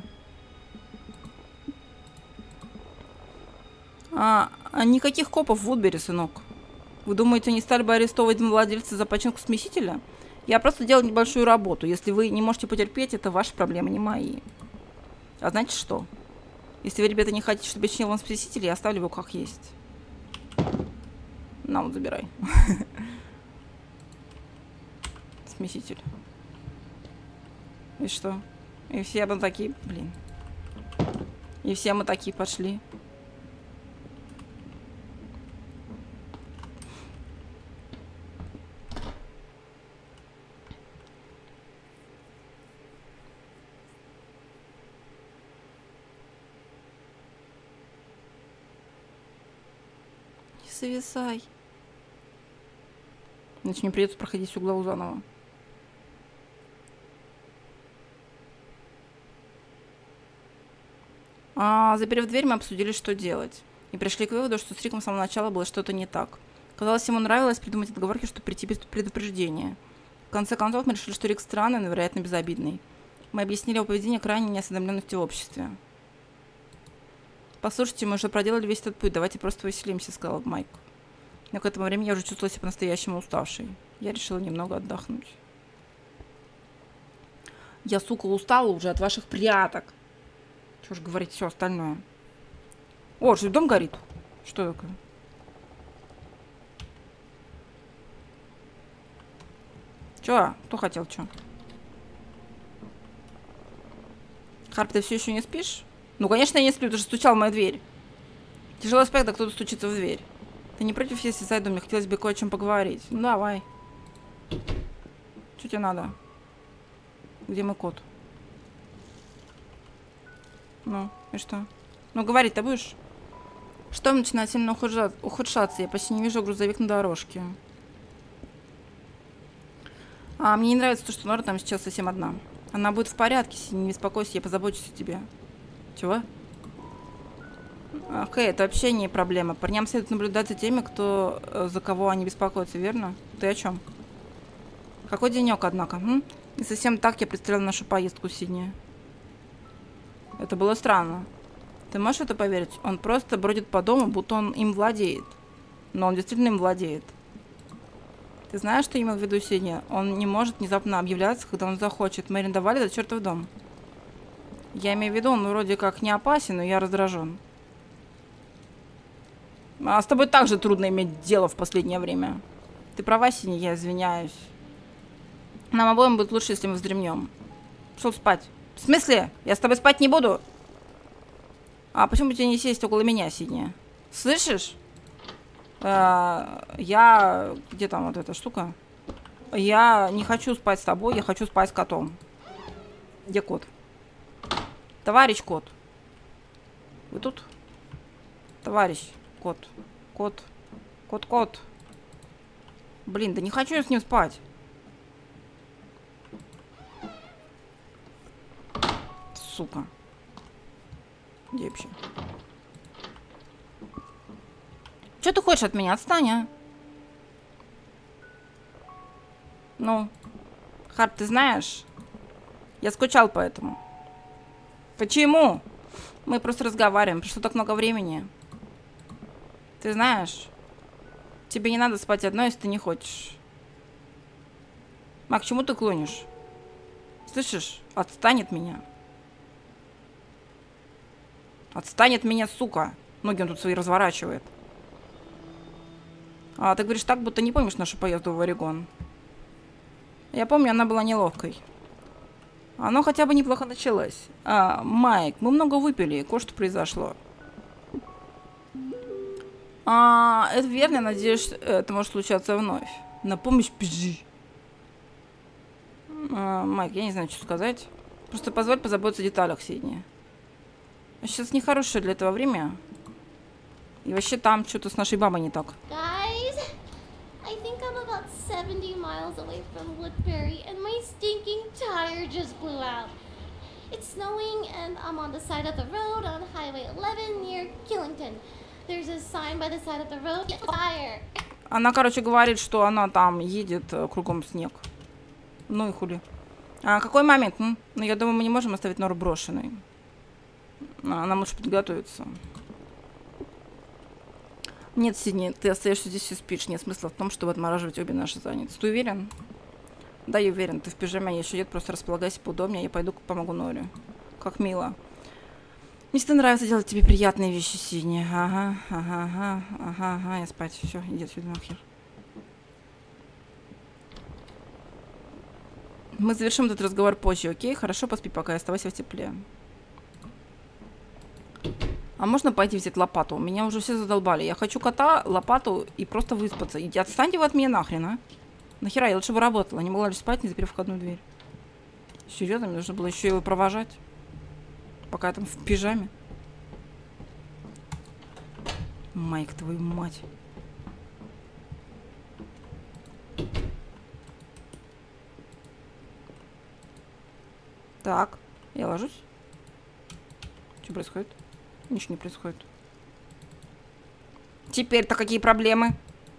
Никаких копов в Вудбери, сынок. Вы думаете, они стали бы арестовывать владельца за починку смесителя? Я просто делаю небольшую работу. Если вы не можете потерпеть, это ваши проблемы, не мои. А знаете что? Если вы, ребята, не хотите, чтобы я чинил вам смеситель, я оставлю его как есть. На, вот забирай. Смеситель. И что? И все мы такие, блин. И все мы такие пошли. Не зависай. Иначе мне придется проходить всю главу заново. Заперев дверь, мы обсудили, что делать. И пришли к выводу, что с Риком с самого начала было что-то не так. Казалось, ему нравилось придумать отговорки, чтобы прийти без предупреждения. В конце концов, мы решили, что Рик странный, но, вероятно, безобидный. Мы объяснили его поведение крайней неосведомленности в обществе. «Послушайте, мы уже проделали весь этот путь, давайте просто повеселимся», — сказал Майк. Но к этому времени я уже чувствовала себя по-настоящему уставшей. Я решила немного отдохнуть. Я, сука, устала уже от ваших пряток. Чего же говорить все остальное? О, что дом горит? Что такое? Чё? Кто хотел чё? Харп, ты все еще не спишь? Ну, конечно, я не сплю, ты же стучал в мою дверь. Тяжело спать, когда кто-то стучится в дверь. Ты не против, если зайду? Мне хотелось бы кое о чем поговорить. Ну, давай. Что тебе надо? Где мой кот? Ну, и что? Ну, говорить-то будешь? Что начинает сильно ухудшаться? Я почти не вижу грузовик на дорожке. Мне не нравится то, что Нора там сейчас совсем одна. Она будет в порядке, не беспокойся, я позабочусь о тебе. Чего? Окей, это вообще не проблема. Парням следует наблюдать за теми, за кого они беспокоятся, верно? Ты о чем? Какой денек, однако? Не совсем так я представляла нашу поездку в Сидней. Это было странно. Ты можешь это поверить? Он просто бродит по дому, будто он им владеет. Но он действительно им владеет. Ты знаешь, что я имел в виду Сидней? Он не может внезапно объявляться, когда он захочет. Мы арендовали этот чертов дом. Я имею в виду, он вроде как не опасен, но я раздражен. С тобой также трудно иметь дело в последнее время. Ты права, Сидней, я извиняюсь. Нам обоим будет лучше, если мы вздремнем. Пошел спать. В смысле? Я с тобой спать не буду. Почему бы тебе не сесть около меня, Сидней? Слышишь? Где там вот эта штука? Я не хочу спать с тобой, я хочу спать с котом. Где кот? Товарищ кот. Вы тут? Товарищ кот. Кот. Кот. Блин, да не хочу я с ним спать. Сука. Где вообще? Что ты хочешь от меня? Отстань, а? Ну, Харт, ты знаешь? Я скучал по этому. Почему? Мы просто разговариваем. Прошло так много времени. Ты знаешь, тебе не надо спать одной, если ты не хочешь. Мак, к чему ты клонишь? Слышишь? Отстань от меня. Отстань от меня, сука. Ноги он тут свои разворачивает. А ты говоришь так, будто не помнишь нашу поездку в Орегон. Я помню, она была неловкой. Оно хотя бы неплохо началось. Майк, мы много выпили, кое-что произошло. Это верно, надеюсь, это может случаться вновь. На помощь бежи. Майк, я не знаю, что сказать. Просто позволь позаботиться о деталях, Сидни. Сейчас нехорошее для этого время. И вообще там что-то с нашей бабой не так. Guys, I think I'm about 70 miles away from Woodbury and my stinking tire just blew out. It's snowing and I'm on the side of the road on Highway 11 near Killington. There's a sign by the side of the road. Fire. Она, короче, говорит, что она там едет, кругом снег. Ну и хули. Какой момент? Ну, я думаю, мы не можем оставить Нору брошенной. Нам лучше подготовиться. Нет, Сидни, ты остаешься здесь и спишь. Нет смысла в том, чтобы отмораживать обе наши задницы. Ты уверен? Да, я уверен. Ты в пижаме, а еще нет, просто располагайся поудобнее, я пойду помогу Норе. Как мило. Мне всегда нравится делать тебе приятные вещи, Сидни. Ага, я спать. Все, иди отсюда нахер. Мы завершим этот разговор позже, окей? Хорошо, поспи пока, оставайся в тепле. А можно пойти взять лопату? Меня уже все задолбали. Я хочу кота, лопату и просто выспаться. И отстаньте вы от меня нахрен, а? Нахера? Я лучше бы работала. Не могла лишь спать, не заперев входную дверь. Серьезно? Мне нужно было еще его провожать? Пока я там в пижаме. Майк, твою мать. Так, я ложусь. Что происходит? Ничего не происходит. Теперь-то какие проблемы?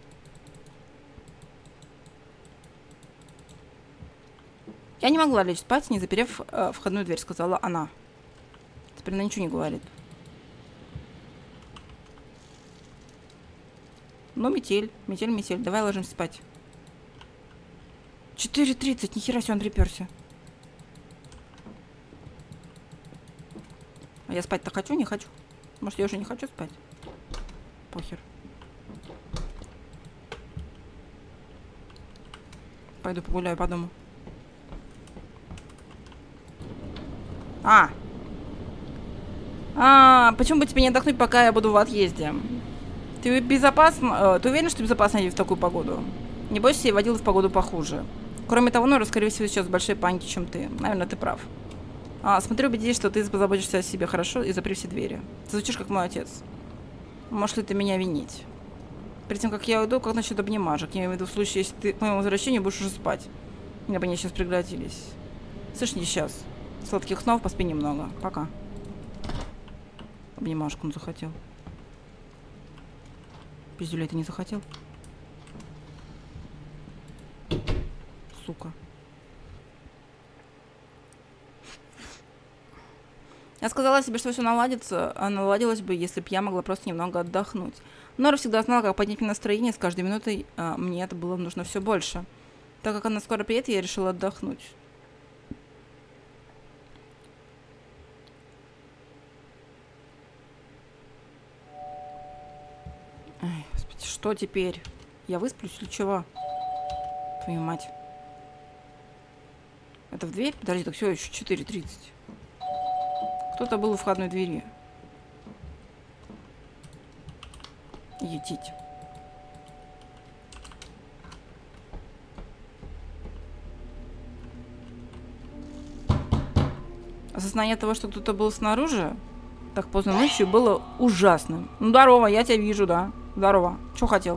Я не могла лечь спать, не заперев входную дверь, сказала она. Теперь она ничего не говорит. Ну, метель. Метель. Давай ложимся спать. 4:30. Нихера себе он приперся. А я спать-то хочу, не хочу. Может, я уже не хочу спать? Похер. Пойду погуляю по дому. Почему бы тебе не отдохнуть, пока я буду в отъезде? Ты безопасно? Ты уверен, что безопасно идти в такую погоду? Не бойся, я водила в погоду похуже. Кроме того, Нора, скорее всего, сейчас в большой панике, чем ты. Наверное, ты прав. Смотри, убедись, что ты позаботишься о себе хорошо и запри все двери. Ты звучишь как мой отец. Можешь ли ты меня винить? Перед тем, как я уйду, как насчет обнимашек? Я имею в виду в случае, если ты к моему возвращению будешь уже спать. Меня бы они сейчас пригодились. Слышь, не сейчас. Сладких снов, поспи немного. Пока. Обнимашку он захотел. Пиздюля, ты не захотел? Сука. Я сказала себе, что все наладится, а наладилось бы, если бы я могла просто немного отдохнуть. Нора всегда знала, как поднять мне настроение, с каждой минутой мне это было нужно все больше. Так как она скоро приедет, я решила отдохнуть. Ай, господи, что теперь? Я высплюсь или чего? Твою мать. Это в дверь? Подожди, так все, еще 4:30. Кто-то был у входной двери. Етить. Осознание того, что кто-то был снаружи, так поздно ночью, было ужасным. Ну, здорово, я тебя вижу, да. Здорово. Чё хотел?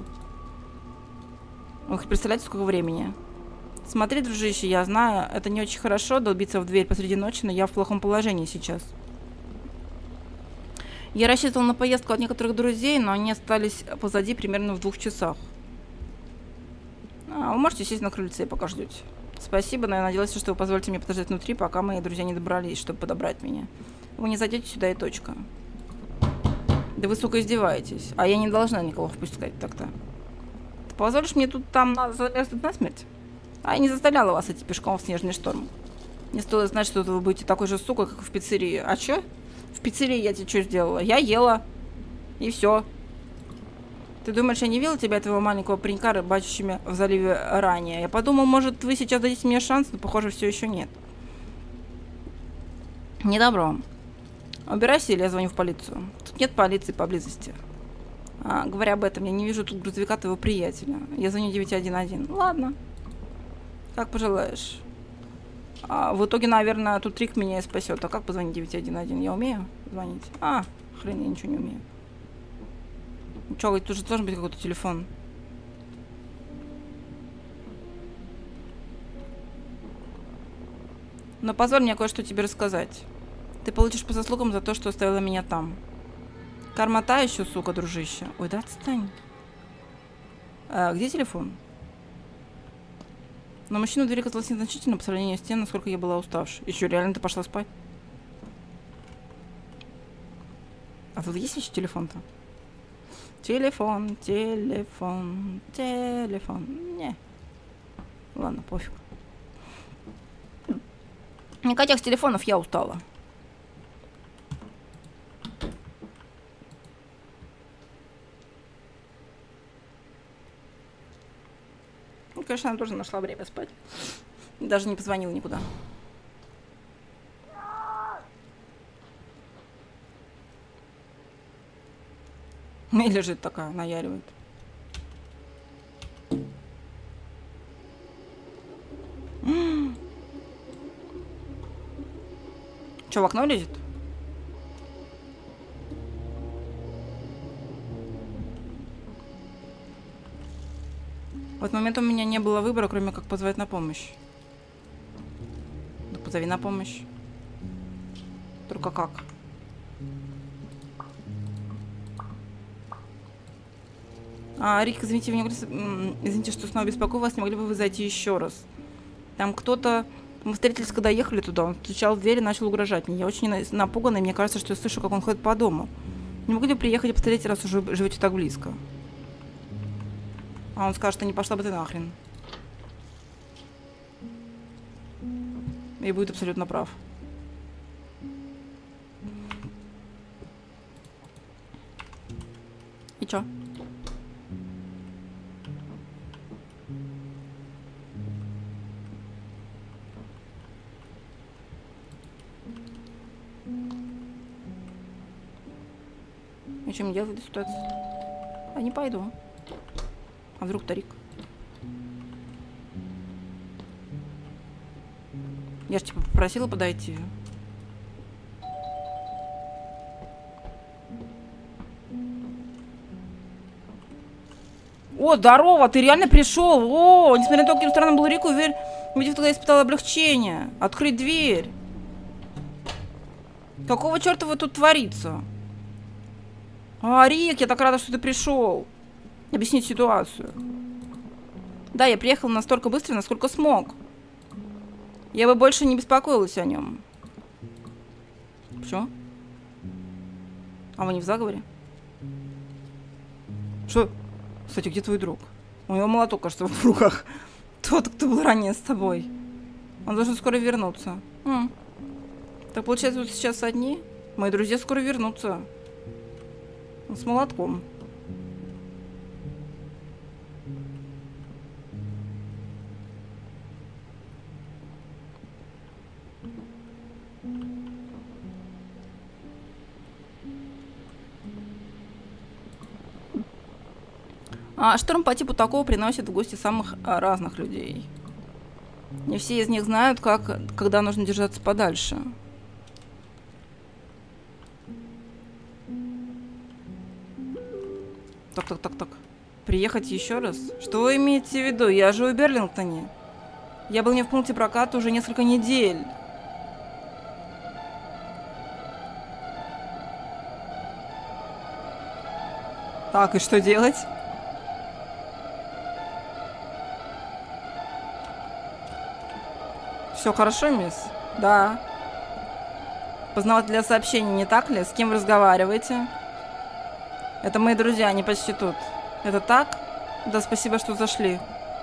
Вы хоть представляете, сколько времени? Смотри, дружище, я знаю, это не очень хорошо долбиться в дверь посреди ночи, но я в плохом положении сейчас. Я рассчитывал на поездку от некоторых друзей, но они остались позади примерно в 2 часах. Вы можете сесть на крыльце, пока ждете. Спасибо, но я надеялась, что вы позволите мне подождать внутри, пока мои друзья не добрались, чтобы подобрать меня. Вы не зайдете сюда и точка. Да вы, сука, издеваетесь. А я не должна никого впускать так-то. Ты позволишь мне тут там замерзнуть насмерть? А я не заставляла вас идти пешком в снежный шторм. Не стоит знать, что вы будете такой же сукой, как в пиццерии. А чё? В пиццерии я тебе что сделала? Я ела. И все. Ты думаешь, я не видела тебя, твоего маленького паренька, рыбачащими в заливе ранее? Я подумал, может, вы сейчас дадите мне шанс, но, похоже, все еще нет. Недобро. Убирайся, или я звоню в полицию. Тут нет полиции поблизости. Говоря об этом, я не вижу тут грузовика твоего приятеля. Я звоню 911. Ладно. Как пожелаешь. В итоге, наверное, тут Рик меня и спасет. А как позвонить 911? Я умею звонить? Хрен, я ничего не умею. Чё, тут же должен быть какой-то телефон. Но позволь мне кое-что тебе рассказать. Ты получишь по заслугам за то, что оставила меня там. Карма та еще, сука, дружище. Ой, да отстань. Где телефон? Но мужчина в двери казалось незначительно по сравнению с тем, насколько я была уставшей. Еще реально ты пошла спать? А тут есть еще телефон-то? Телефон, телефон, телефон. Не. Ладно, пофиг. Никаких телефонов, я устала. Ну, конечно, она тоже нашла время спать. Даже не позвонила никуда. И лежит такая, наяривает. Че, в окно лезет? В этот момент у меня не было выбора, кроме как позвать на помощь. Ну, позови на помощь. Только как? Рик, извините, извините, что снова беспокою вас, не могли бы вы зайти еще раз? Там кто-то... Мы встретились, когда ехали туда, он стучал в дверь и начал угрожать мне. Я очень напугана, и мне кажется, что я слышу, как он ходит по дому. Не могли бы приехать и посмотреть, раз уже живете так близко? А он скажет, что не пошла бы ты нахрен. И будет абсолютно прав. И чё? И что мне делать в этой ситуации? А не пойду. А вдруг Тарик? Я же типа попросила подойти. О, здорово, ты реально пришел. О, несмотря на то, каким странным был Рик, уверен, видимо, тогда испытала облегчение. Открыть дверь. Какого черта вы тут творится? Рик, я так рада, что ты пришел. Объяснить ситуацию. Да, я приехал настолько быстро, насколько смог. Я бы больше не беспокоилась о нем. Почему? А вы не в заговоре? Что? Кстати, где твой друг? У него молоток, кажется, в руках. Тот, кто был ранее с тобой. Он должен скоро вернуться. Так получается, вы сейчас одни? Мои друзья скоро вернутся. С молотком. Шторм по типу такого приносит в гости самых разных людей. Не все из них знают, когда нужно держаться подальше. Так. Приехать еще раз? Что вы имеете в виду? Я живу в Берлингтоне. Я был не в пункте проката уже несколько недель. Так, и что делать? Все хорошо, мисс? Да. Познаватель для сообщений, не так ли? С кем вы разговариваете? Это мои друзья, они почти тут. Это так? Да, спасибо, что зашли.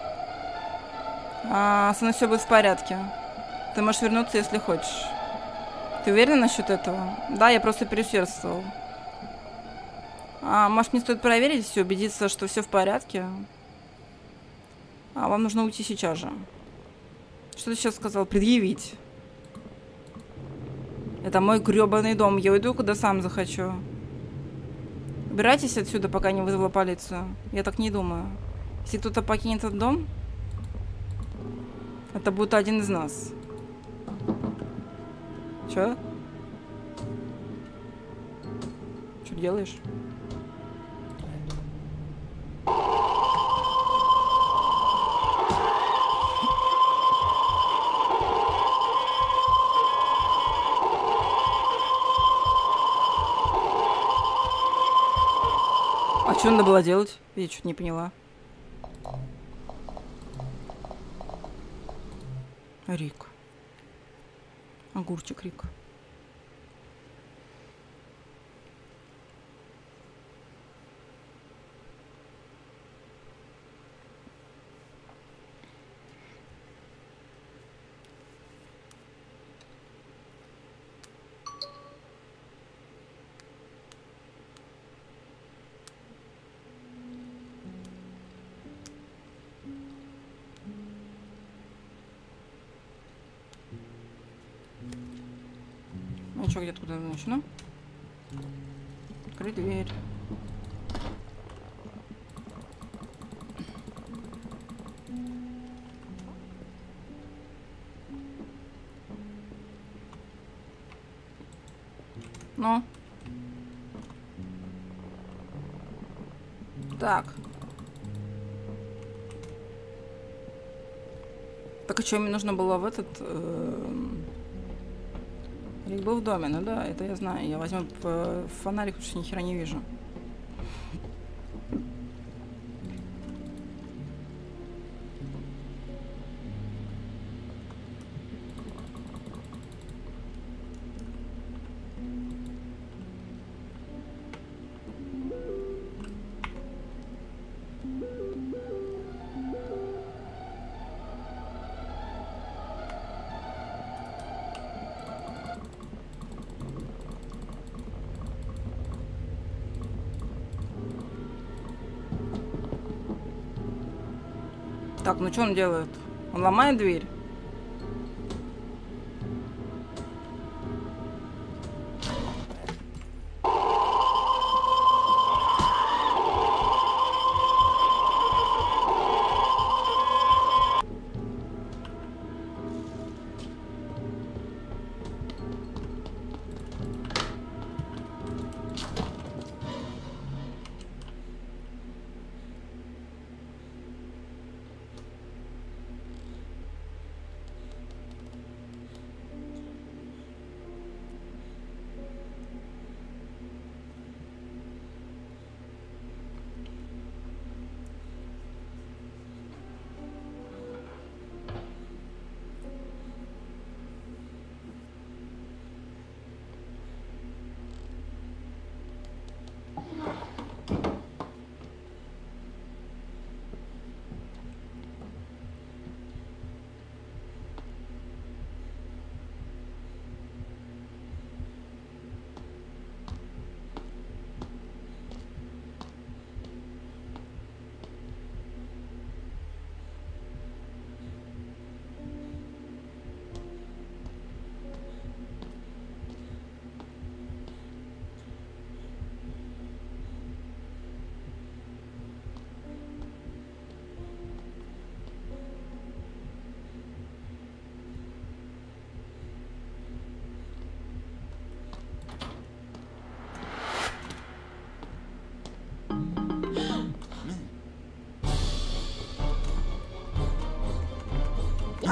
Со мной все будет в порядке. Ты можешь вернуться, если хочешь. Ты уверена насчет этого? Да, я просто переусердствовал. Может, мне стоит проверить все, убедиться, что все в порядке? Вам нужно уйти сейчас же. Что ты сейчас сказал? Предъявить. Это мой грёбаный дом. Я уйду, куда сам захочу. Убирайтесь отсюда, пока не вызвала полицию. Я так не думаю. Если кто-то покинет этот дом, это будет один из нас. Чё? Что делаешь? А что надо было делать? Я что-то не поняла. Рик. Огурчик Рик. Ну что, где-то куда начну? Открыть дверь. Ну. Так. Так, а что мне нужно было в этот... Рик был в доме, ну да, это я знаю. Я возьму фонарик, потому что ни хера не вижу. Так, ну что он делает? Он ломает дверь?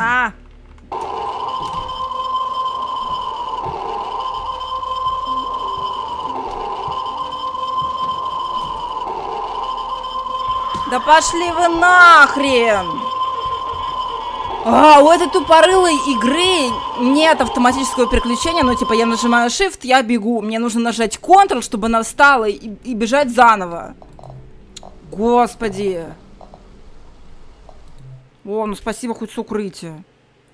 А! Да пошли вы нахрен! У этой тупорылой игры нет автоматического переключения, ну типа я нажимаю Shift, я бегу. Мне нужно нажать Ctrl, чтобы она встала и бежать заново. Господи. О, ну спасибо хоть с укрытия.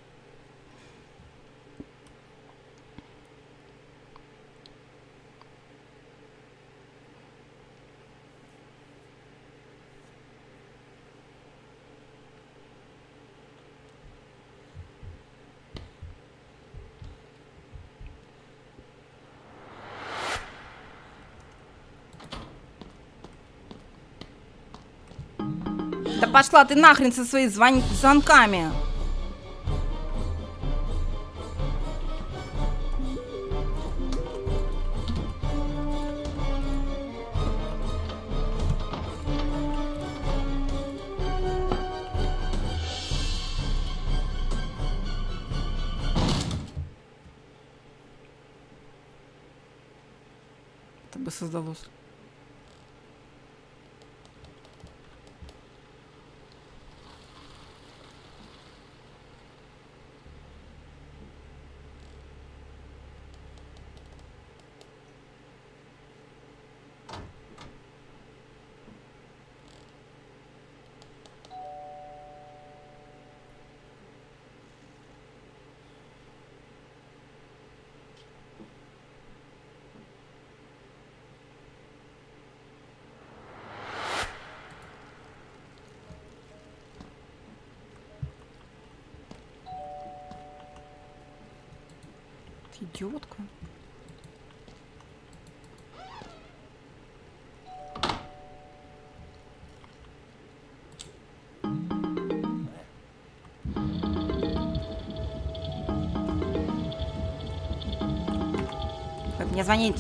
Да пошла ты нахрен со своими звонками. Это бы создалось. Идиотка. Как мне звонить?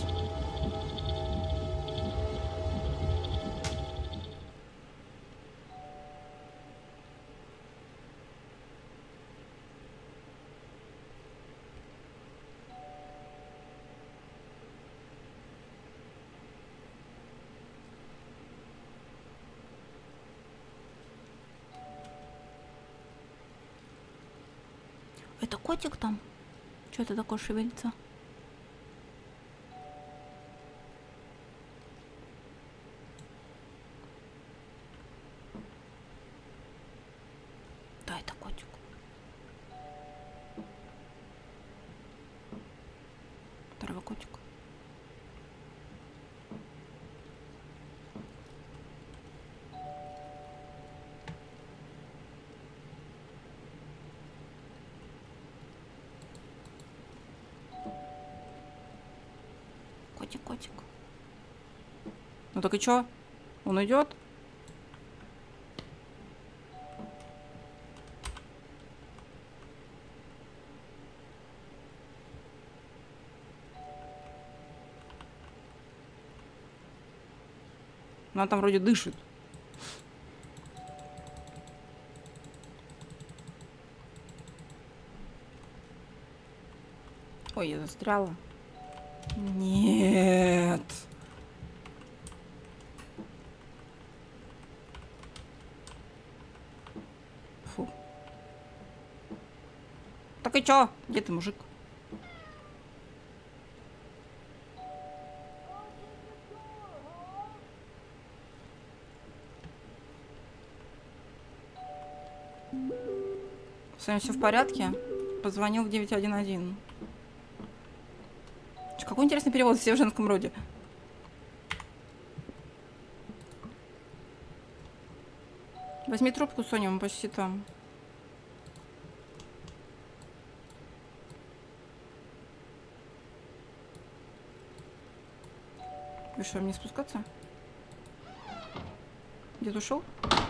Это котик там? Что это такое шевелится? Да, это котик. Второй котик. Котик. Ну так и чё? Он идет? Ну, она там вроде дышит. Ой, я застряла. Нет. Фу. Так и чё? Где ты, мужик? С вами все в порядке? Позвонил в 911. Какой интересный перевод, все в женском роде. Возьми трубку, Соня, мы почти там. Вы что, мне спускаться? Дед ушел?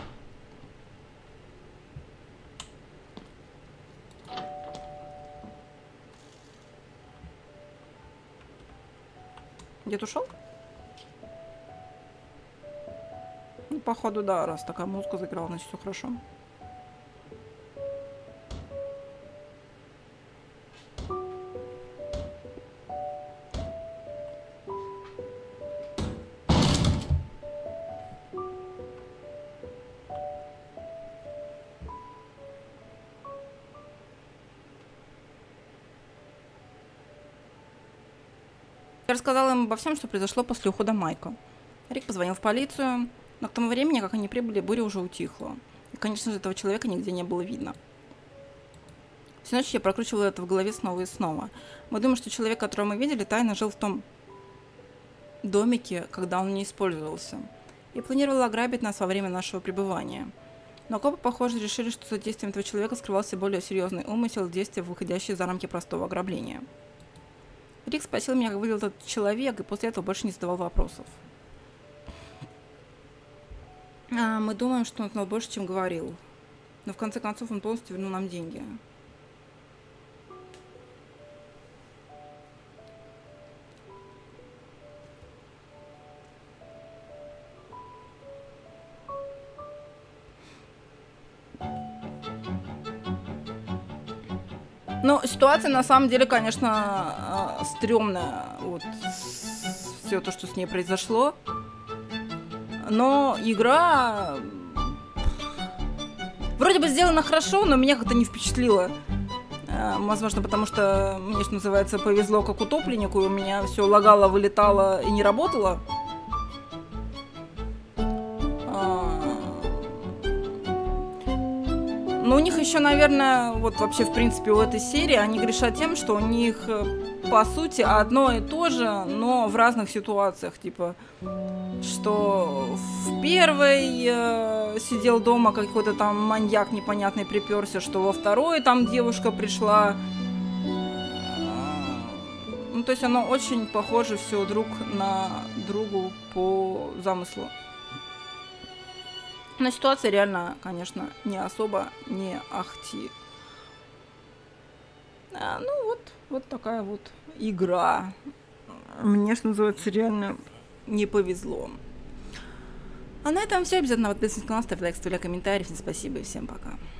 Дед ушел? Походу, да, раз такая музыка заиграла, значит, все хорошо. Я рассказала им обо всем, что произошло после ухода Майка. Рик позвонил в полицию, но к тому времени, как они прибыли, буря уже утихла. И, конечно же, этого человека нигде не было видно. Всю ночь я прокручивала это в голове снова и снова. Мы думаем, что человек, которого мы видели, тайно жил в том домике, когда он не использовался, и планировал ограбить нас во время нашего пребывания. Но копы, похоже, решили, что за действием этого человека скрывался более серьезный умысел, действия, выходящие за рамки простого ограбления. Рик спросил меня, как выглядел этот человек, и после этого больше не задавал вопросов. Мы думаем, что он знал больше, чем говорил. Но в конце концов он полностью вернул нам деньги. Ну, ситуация на самом деле, конечно, стрёмная. Вот все то, что с ней произошло. Но игра вроде бы сделана хорошо, но меня как-то не впечатлило. Возможно, потому что мне, что называется, повезло как утопленнику, и у меня все лагало, вылетало и не работало. Но у них еще, наверное, вот вообще, в принципе, у этой серии они грешат тем, что у них, по сути, одно и то же, но в разных ситуациях. Типа, что в первой сидел дома какой-то там маньяк непонятный приперся, что во второй там девушка пришла. Ну, то есть оно очень похоже все друг на другу по замыслу. Но ситуация реально, конечно, не особо не ахти. Ну вот такая вот игра. Мне, что называется, реально не повезло. А на этом все. Обязательно подписывайтесь на канал, ставьте лайк, оставляйте комментарии. Всем спасибо и всем пока.